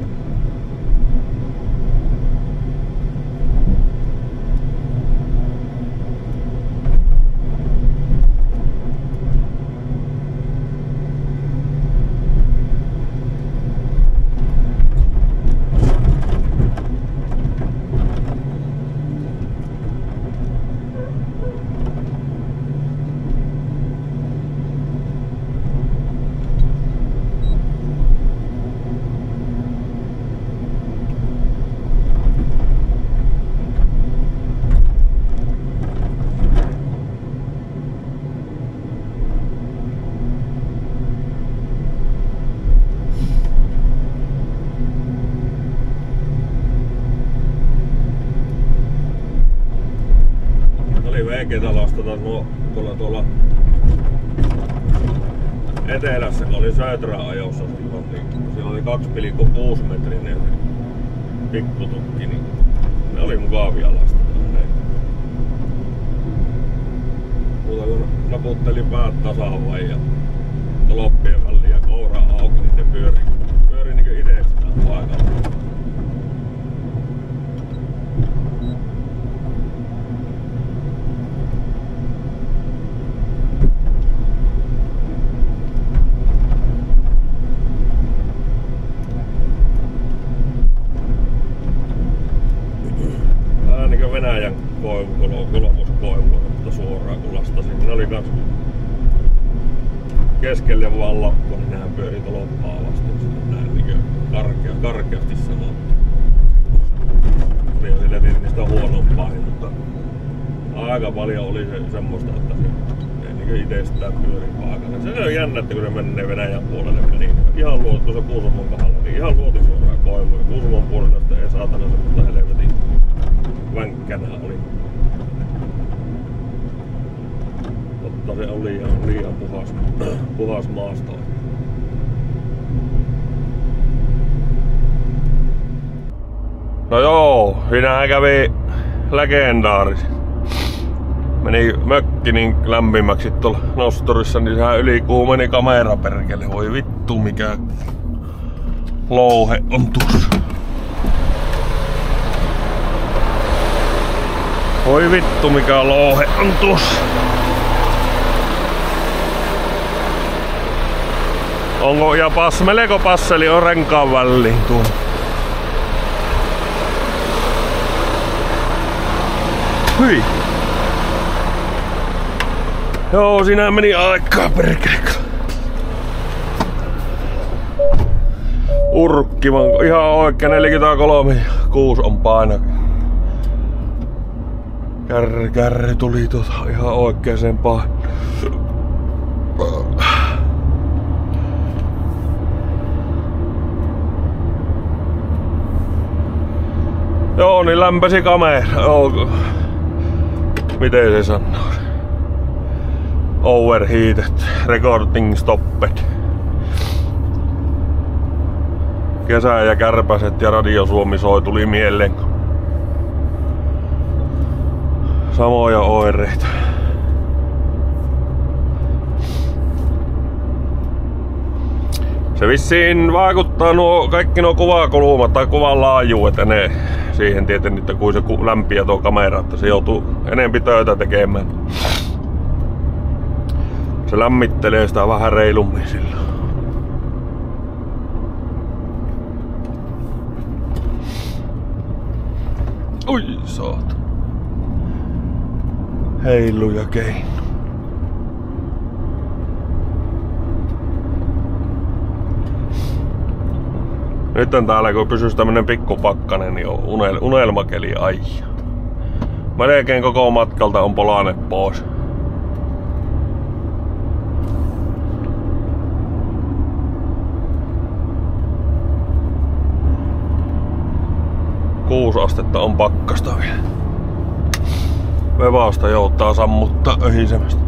VG-talosta tuolla etelässä, kun oli Södra-ajossa silloin, niin siellä oli 2,6 metrinen pikkutukki, niin ne oli mukavia lastata. Mutta kun naputteli päät tasaan vai ja toloppien väliin ja koura auki, niin ne pyöri niinku itsestään paikalla. Venäjän kolmoskoivua, mutta suoraan kun lastasin. Ne oli kans keskelle vaan lappu, niin nehän pyöri toloppaa vasten. Näin niinkö karkeasti sanottu. Oli jo sille niistä huonompaa, mutta aika paljon oli semmoista, että se niinkö itsestään pyöri paikalla. Se on jännä, että kun ne menee Venäjän puolelle, niin ihan luotu se Kuusamon kohdalla, niin ihan luoti suoraan koivua. Ja Kuusamon puolella ei saatana semmoista helvetin vänkkänä oli. Totta se on liian puhas maasto. No joo, siinähän kävi legendaaris. Meni mökki niin lämpimäksi tuolla nosturissa, niin sehän ylikuumeni kamera perkele. Voi vittu mikä louhe on tuossa. Voi vittu mikä louhe on tuossa. Onko ja melko passeli on renkaan väliin tuo. Hyi. Joo, siinä meni aikaa perkele. Urkkivan, ihan oikein 43,6 on paino. Kärri tuli ihan oikeeseen painoon. Joo, niin lämpesi kamera. Joo. Miten se sanoo? Overheated, recording stopped. Kesä ja kärpäset ja Radio Suomi soi tuli mieleen. Samoja oireita. Se vissiin vaikuttaa kaikki nuo kuvakulmat tai kuvan laajuudet ja ne siihen tietenkin, että kun se lämpiää tuo kamera, että se joutuu enempi töitä tekemään. Se lämmittelee sitä vähän reilummin sillä. Ui saat. Heilu ja keinu. Nyt on täällä, kun pysyisi tämmönen pikkupakkanen, niin on unelmakeli aijaa. Melkein koko matkalta on polane pois. Kuusi astetta on pakkasta vielä. Vevausta joutaa sammuttaa öhisemästä.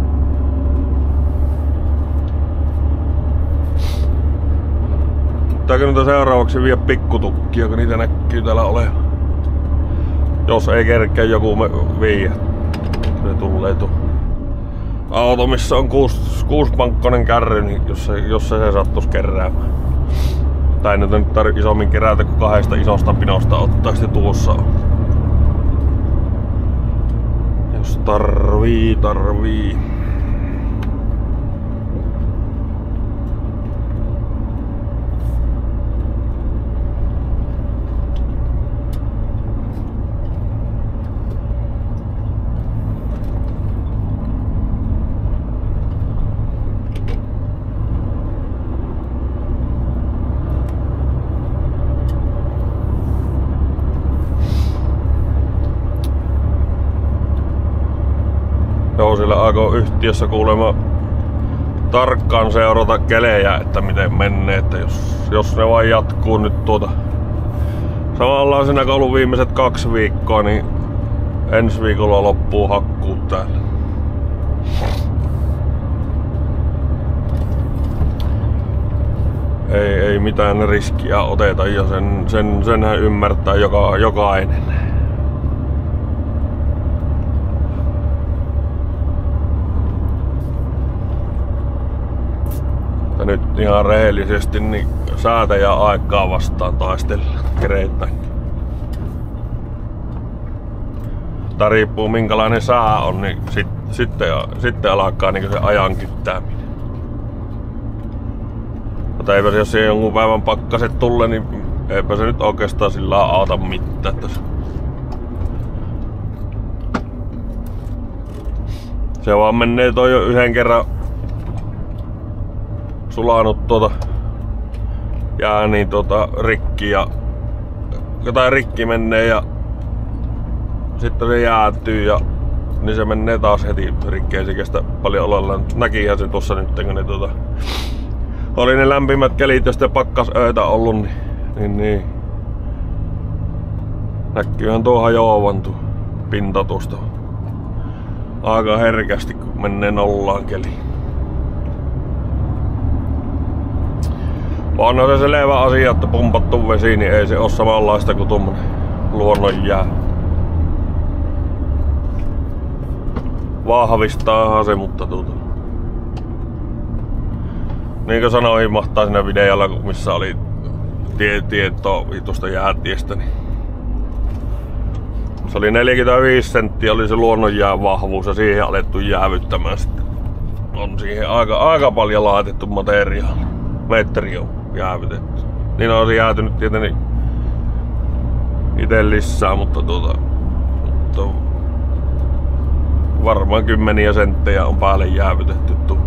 Pitääkö nyt seuraavaksi vie pikkutukkia, kun niitä näkyy täällä olevan. Jos ei kerkeä joku viiä. Se tulee tuo auto, missä on kuuspankkonen kärry, niin jos se sattuisi keräämään. Tai nyt on isommin kerätä kuin kahdesta isosta pinosta ottaa sitten tuossa on. Jos tarvii. Joo, sillä aikoo yhtiössä kuulemma tarkkaan seurata kelejä, että miten menee, että jos ne vain jatkuu nyt samanlaisena kuin ollut viimeiset 2 viikkoa, niin ensi viikolla loppuu hakkuut täällä. Ei mitään riskiä oteta ja senhän ymmärtää jokainen. Nyt ihan rehellisesti niin säätä ja aikaa vastaan taistella kereittäin. Tää riippuu minkälainen sää on, niin sitten alkaa niin se ajan kyttääminen. Mutta eipä se, jos siihen jonkun päivän pakkaset tulee, niin eipä se nyt oikeastaan sillä auta mitään tässä. Se vaan menee toi jo yhden kerran sulanut jää niin rikki ja jotain rikki menee ja sitten se jäätyy ja niin se menee taas heti rikkeen, se kestä paljon ollaan. Näkihän sen tuossa nyt, kun ne oli ne lämpimät kelit ja sitten pakkasöitä ollut, niin näkyyhän tuo hajoavan tuo pinta tuosta aika herkästi, kun menee nollaan keliin. Onhan se selvä asia, että pumpattu vesi, niin ei se ole samanlaista kuin tuommoinen luonnonjää. Vahvistaahan se, mutta niin kuin sanoin, mahtaa siinä videolla, missä oli tietoa tuosta jäätiestä, niin se oli 45 senttiä oli se luonnonjään vahvuus ja siihen alettu jäävyttämään sitten. On siihen aika paljon laitettu materiaalia. Metri on jäävytetty. Niin on se jäätynyt tietenkin ite lisää, mutta varmaan 10 senttejä on päälle jäävytetty tuolla.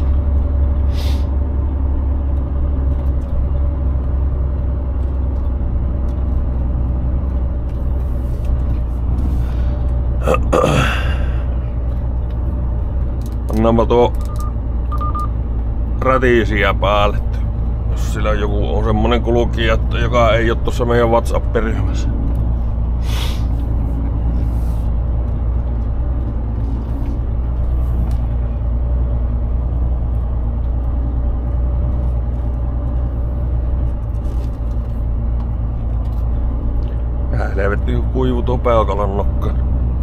Annaanpa tuo rätisiä päälle. Jos sillä joku on semmonen kulkija, joka ei oo tuossa meidän WhatsApp-ryhmässä. Helvetti kuivu tuo peukalon nokkaan.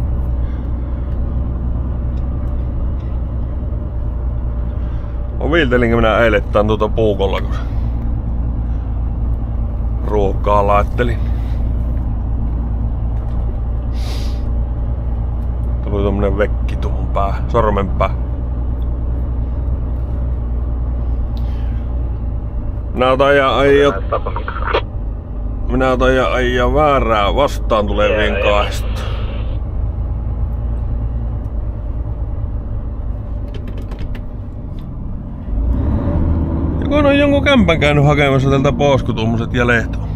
Viiltelinkö minä eilettäin tuota puukolla, kun ruokaa laittelin. Tuli tommonen vekki tuohon sormenpää. Minä taidan ajaa väärää vastaan tulevien kahdesta. Kun on jonkun kämpän käynyt hakemassa tältä pois, kun tuommoiset jäljet on.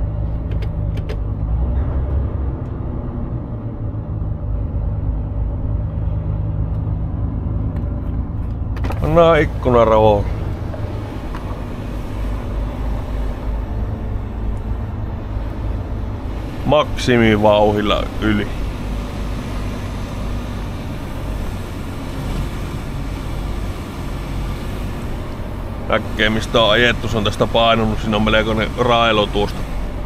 Pannaan ikkuna ravoon. Maksimivauhilla yli. Näkee mistä on ajettu, se on tästä painunut, siinä on melkoinen railo tuosta.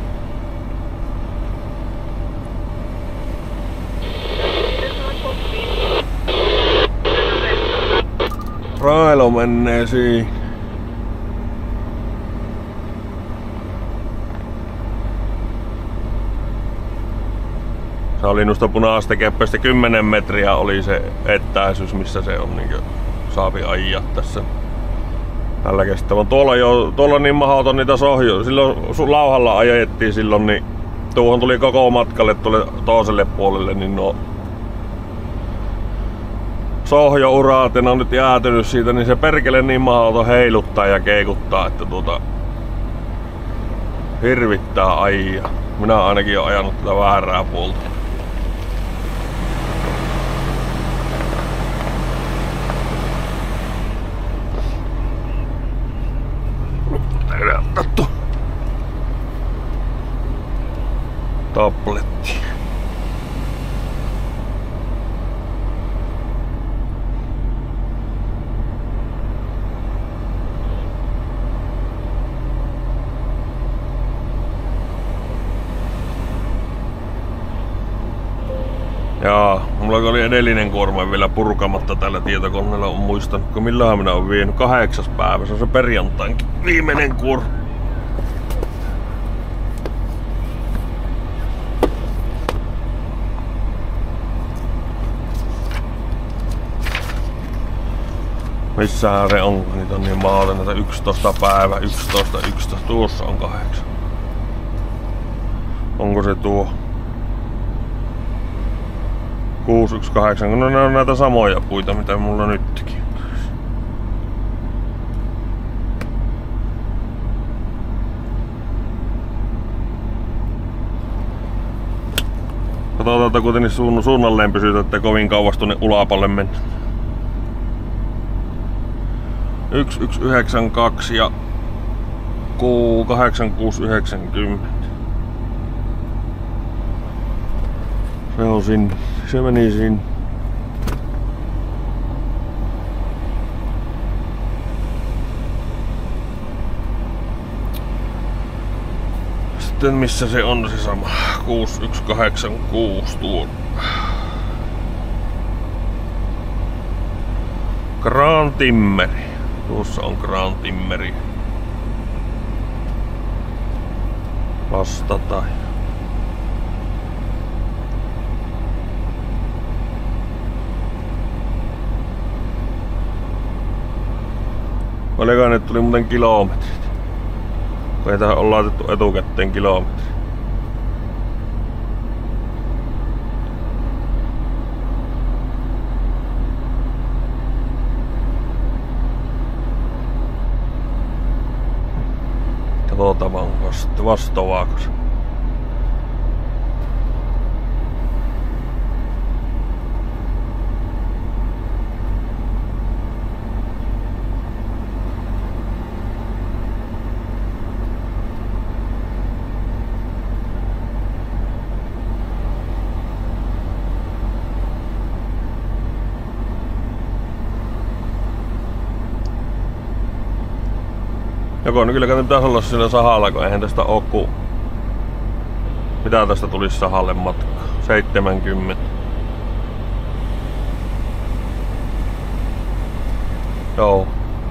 Railo menee siinä. Se oli noista punaista keppeistä 10 metriä oli se etäisyys, missä se on niin saapi ajaa tässä. Tällä kestävän. Tuolla on niin mahdoton niitä sohjoja. Silloin lauhalla ajettiin silloin, niin tuohon tuli koko matkalle tuolle toiselle puolelle, niin no sohjouraat ja ne on nyt jäätynyt siitä, niin se perkele niin mahdoton heiluttaa ja keikuttaa, että hirvittää ajaa. Minä ainakin olen ajanut tätä väärää puolta. Erätetty tabletti. Jaa, mulla oli edellinen kuorma vielä purkamatta tällä tietokoneella, on muistanut, kun milloin minä olen vienyt 8. päivä, se on se perjantainkin viimeinen kuorma. Missähän se on, niitä on niin mahdollinen, näitä 11 päivä, 11, tuossa on 8. Onko se tuo? 618, no ne on näitä samoja puita, mitä mulla nytkin. Katsotaan, että kuitenkin suunnalleen pysytä, ettei kovin kauas tuonne ulapalle mennä. 1192 ja 8690. Se on sinne. Se meni sinne. Sitten missä se on se sama? 6186 tuo. Grand Timmeri. Tuossa on Grand Timmeri. Vastata. Paljonko nyt tuli muuten kilometrit? Kun ei tähän ole laitettu etukäteen kilometri. Katsotaan vaan vastaavaako se. Joko nyt kyllä pitäisi olla sillä sahalla, kun eihän tästä oo Mitä tästä tulisi sahalle matkaa? 70. Joo.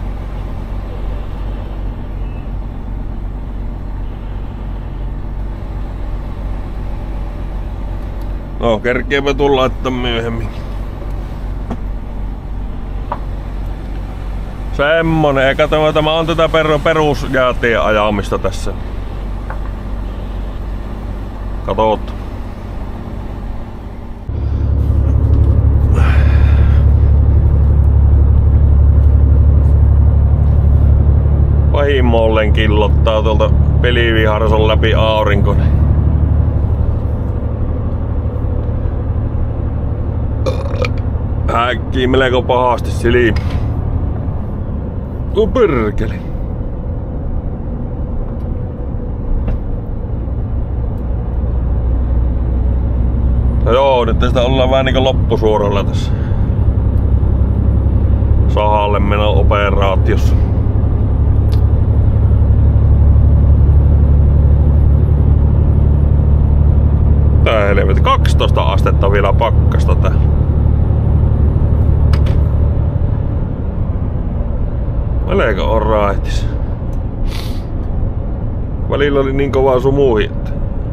No, kerkeepä tulla laittaa myöhemmin. Semmonen, eikä tämä on tätä perusjäätien ajamista tässä. Katot. Pahimmoilleen killottaa tuolta Peliviharson läpi aurinko. Äkkii melko pahasti siliin. Perkele. No joo, nyt tästä ollaan vähän niinku loppusuoralla tässä sahalle meno operaatiossa. Tää helvetti, 12 astetta vielä pakkasta täällä. Melko on raitis. Välillä oli niin kovaa sumuhi, että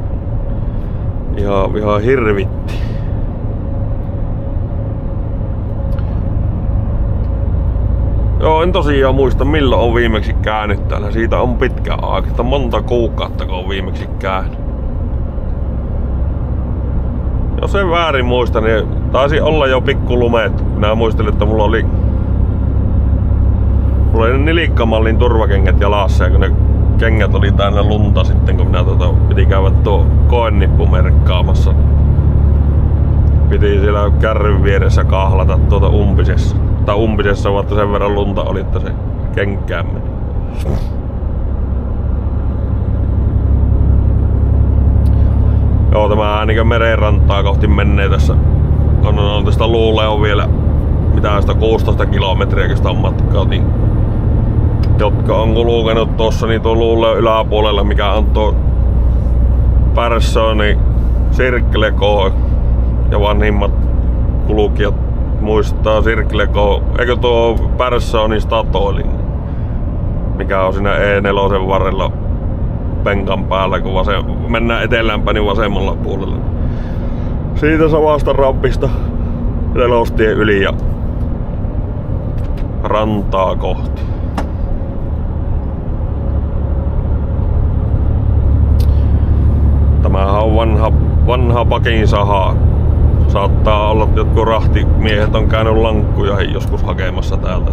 ihan hirvitti. Joo, en tosiaan muista milloin on viimeksi käynyt täällä. Siitä on pitkä aika, monta kuukautta kun on viimeksi käynyt. Jos en väärin muista, niin taisi olla jo pikkulumeet. Minä muistelin, että mulla oli nilikkamallin turvakengät jalassa ja kun ne kengät oli täynnä lunta sitten, kun minä piti käydä tuo koennippu merkkaamassa. Piti siellä kärryn vieressä kahlata tuota umpisessa. Tai umpisessa, vaikka sen verran lunta oli, että se kenkään meni. Joo, tämä äänikö merenrantaa kohti menee tässä. On tästä Luuleon vielä mitä sitä 16 kilometriä sitä on matkaa, niin jotka on kulkenut tossa niin tuo Luuleon yläpuolella, mikä on tuo Personi, Circle K ja vanhimmat kulkijat muistaa Circle K, eikö tuo Personi Statoil, mikä on siinä E4 varrella penkan päällä, kun mennään eteläänpäin niin vasemmalla puolella. Siitä samasta rampista Nelostien yli ja rantaa kohti. Tämähän on vanha pakin saha. Saattaa olla, että jotkut rahtimiehet on käynyt lankkuja joskus hakemassa täältä.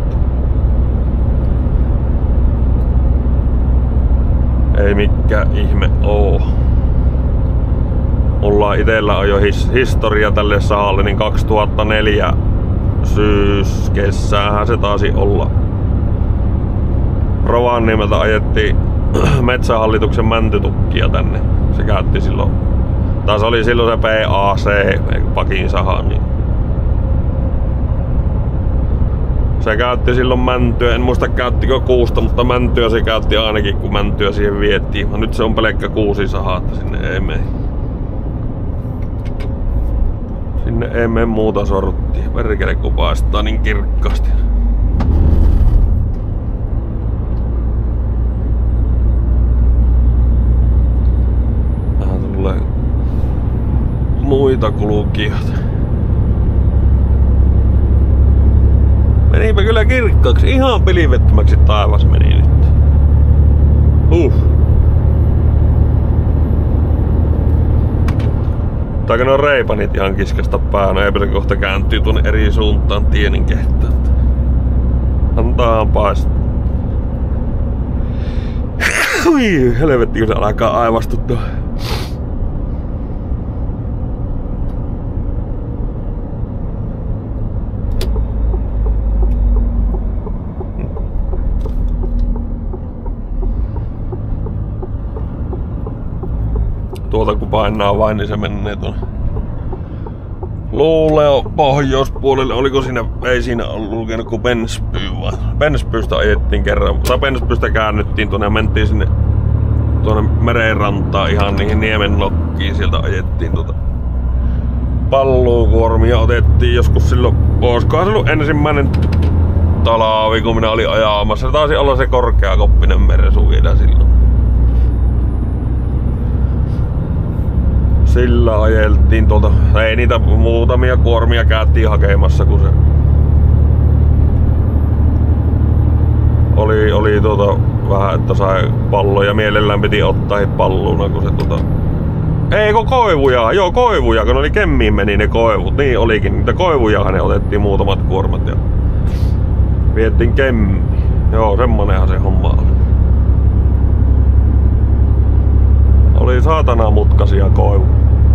Ei mikään ihme oo. Mulla itellä on jo historia tälle sahalle, niin 2004 syyskesäähän se taisi olla. Rovaniemeltä ajettiin Metsähallituksen mäntytukkia tänne. Se käytti silloin, tai se oli silloin se PAC, pakin saha, niin se käytti silloin mäntyä, en muista käyttikö kuusta, mutta mäntyä se käytti ainakin, kun mäntyä siihen vietiin. Nyt se on pelkkä kuusisaha, että sinne ei mene. Sinne ei mene muuta sorttia. Perkele kun paistaa niin kirkkaasti. Tähän tulee muita kulkijoita. Menipä kyllä kirkkaaksi. Ihan pelivettömäksi taivas meni nyt. Taikka ne on reipanit ihan kiskasta päähän. Eipä se kohta kääntyy tuonne eri suuntaan tienin kehtaan. Antaa paistaa. Ui, helvetti kun se alkaa aivastuttaa. Tuolta kun painaa vain, niin se menee tuonne Luuleo pohjoispuolelle. Oliko siinä, ei siinä ollut lukenut kuin Benspy vaan. Benspystä ajettiin kerran, tai Benspystä käännyttiin tuonne ja mentiin sinne tuonne merenrantaan ihan niihin niemen nokkiin. Sieltä ajettiin palluukuormia, otettiin joskus silloin, olisikohan se ollut ensimmäinen talvi, kun minä olin ajamassa. Se taisi olla se korkeakoppinen Mersu vielä silloin. Sillä ajeltiin ei niitä muutamia kuormia käytiin hakemassa, kun se oli vähän, että sai palloja. Mielellään piti ottaa palluna, kun se ei kun koivuja, joo koivuja, kun oli Kemmiin meni ne koivut, niin olikin, niitä koivujahan ne otettiin muutamat kuormat ja viettiin Kemmiin. Joo, semmonenhan se homma oli. Oli saatana mutkasia koivu.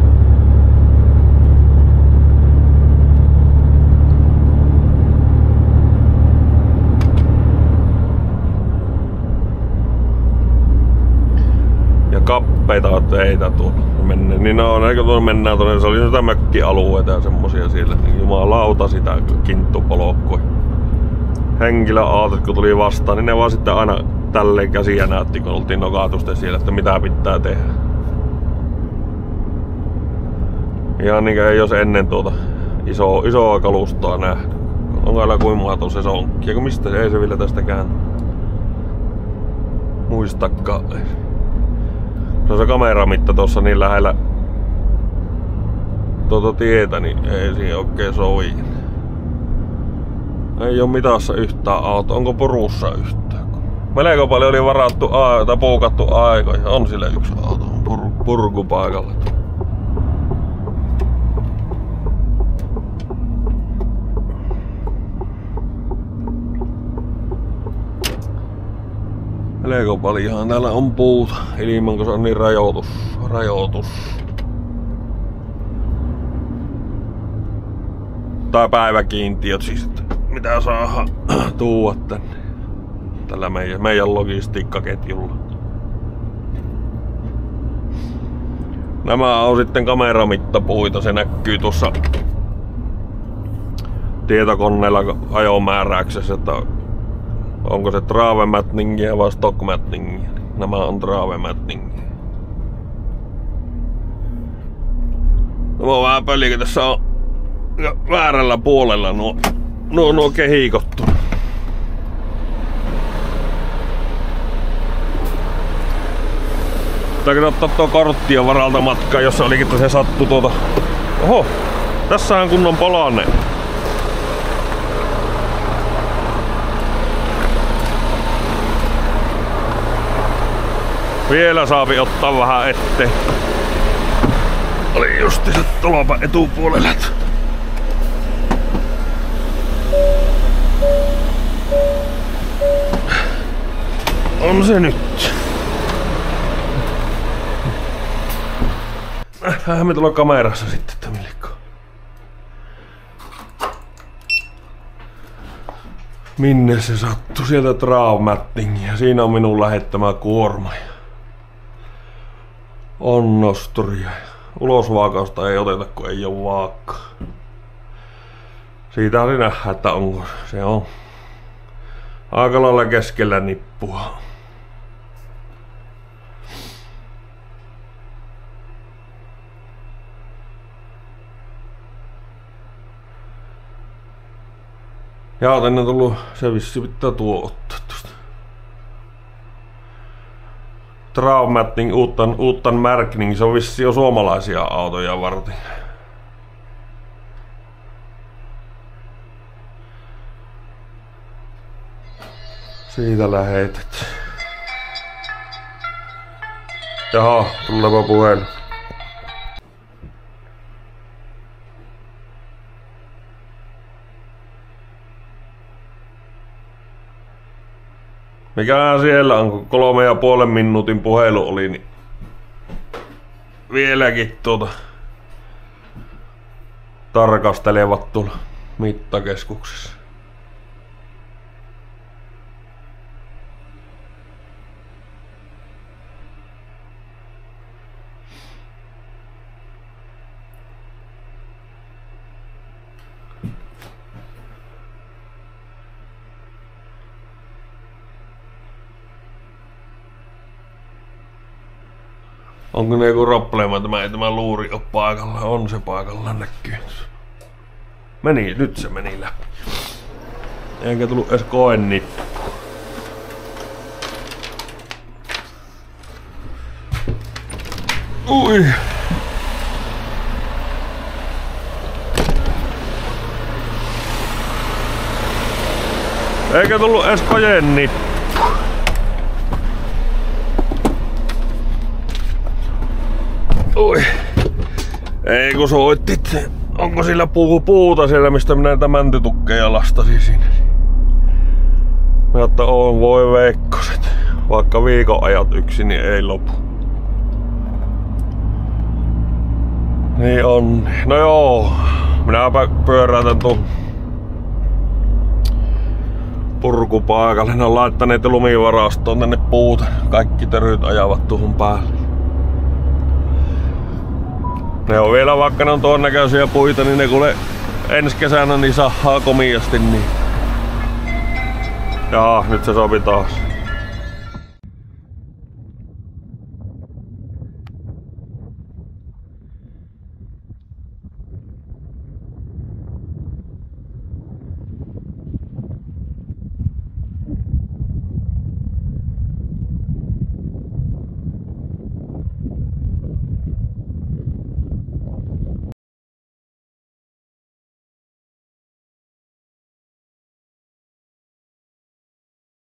Ja kappeita teitä tuolla. Niin eikö tuolla mennään tuonne, se oli sitä mökkialueita ja semmosia siellä. Niin jumalauta sitä kinttupolokkoja. Henkilöautot kun tuli vastaan, niin ne vaan sitten aina tälleen käsiä näytti, kun oltiin nokatusten siellä, että mitä pitää tehdä. Ihan niinkö ei jos ennen isoa kalustoa nähty. Onko älä kuin mahtuu se sonkki, ja mistä se ei se vielä tästä kääntyy. Muistakaan. Se on se kameramitta tossa niin lähellä tietä, niin ei siinä oikein sovi. Ei oo mitassa yhtään auto. Onko purussa yhtään? Melko paljon oli varattu tai puukattu aikoja. On sillä yksi auto purkupaikalla. Melko paljonhan täällä on puuta. Ilman kun se on niin rajoitus. Tai päiväkiintiöt siis, että mitä saa tuua tänne. Tällä meidän logistiikkaketjulla. Nämä on sitten kameramittapuita, se näkyy tuossa tietokoneella ajomääräyksessä, että onko se trave-mätningiä vai stock-mätningiä. Nämä on trave-mätningiä. Tämä on vähän pöliä, tässä on väärällä puolella nuo kehikot. Pitääkö ottaa tuo korttia varalta matkaa, jos se olikin, että se sattui Oho, tässähän kunnon polane. Vielä saapi ottaa vähän etteen. Oli justi se tulopa etupuolella. On se nyt. Nähdään me tuolla kamerassa sitten, että millikko. Minne se sattui? Sieltä traumattingia. Siinä on minun lähettämä kuorma. On nosturia. Ulosvaakausta ei oteta, kun ei oo vaakkaa. Siitä oli nähdä, että onko se on aika lailla keskellä nippua. Ja tänne on tullut, se vissi pitää tuo ottaa tosta. Traumatning uuttan märkning, se on vissi jo suomalaisia autoja varten. Siitä lähetät. Jaha, tulepa puhelu. Mikä siellä on, kun 3,5 minuutin puhelu oli, niin vieläkin tarkastelevat tuolla mittakeskuksessa. Onko ne joku roppeleema? Ei tämä luuri ole paikalla. On se paikalla, näkyy. Nyt se meni läpi. Eikä tullut edes koenippu. Ui! Eikä tullut edes kojenippu. Ui! Ei kun soittit. Onko sillä puuta siellä, mistä minä näitä mäntytukkeja lastasin sinne? Mä että on, voi veikkoset. Vaikka viikon ajat yksin, niin ei lopu. Niin on. No joo. Minäpä pyöräytän tuon purkupaikalle. Ne on laittaneet lumivarastoon tänne puut. Kaikki töryt ajavat tuohon päälle. Ne on vielä, vaikka ne on tuon näköisiä puita, niin ne kuule ensi kesänä niin sahaa komiasti. Niin. Jaa, nyt se sopi taas.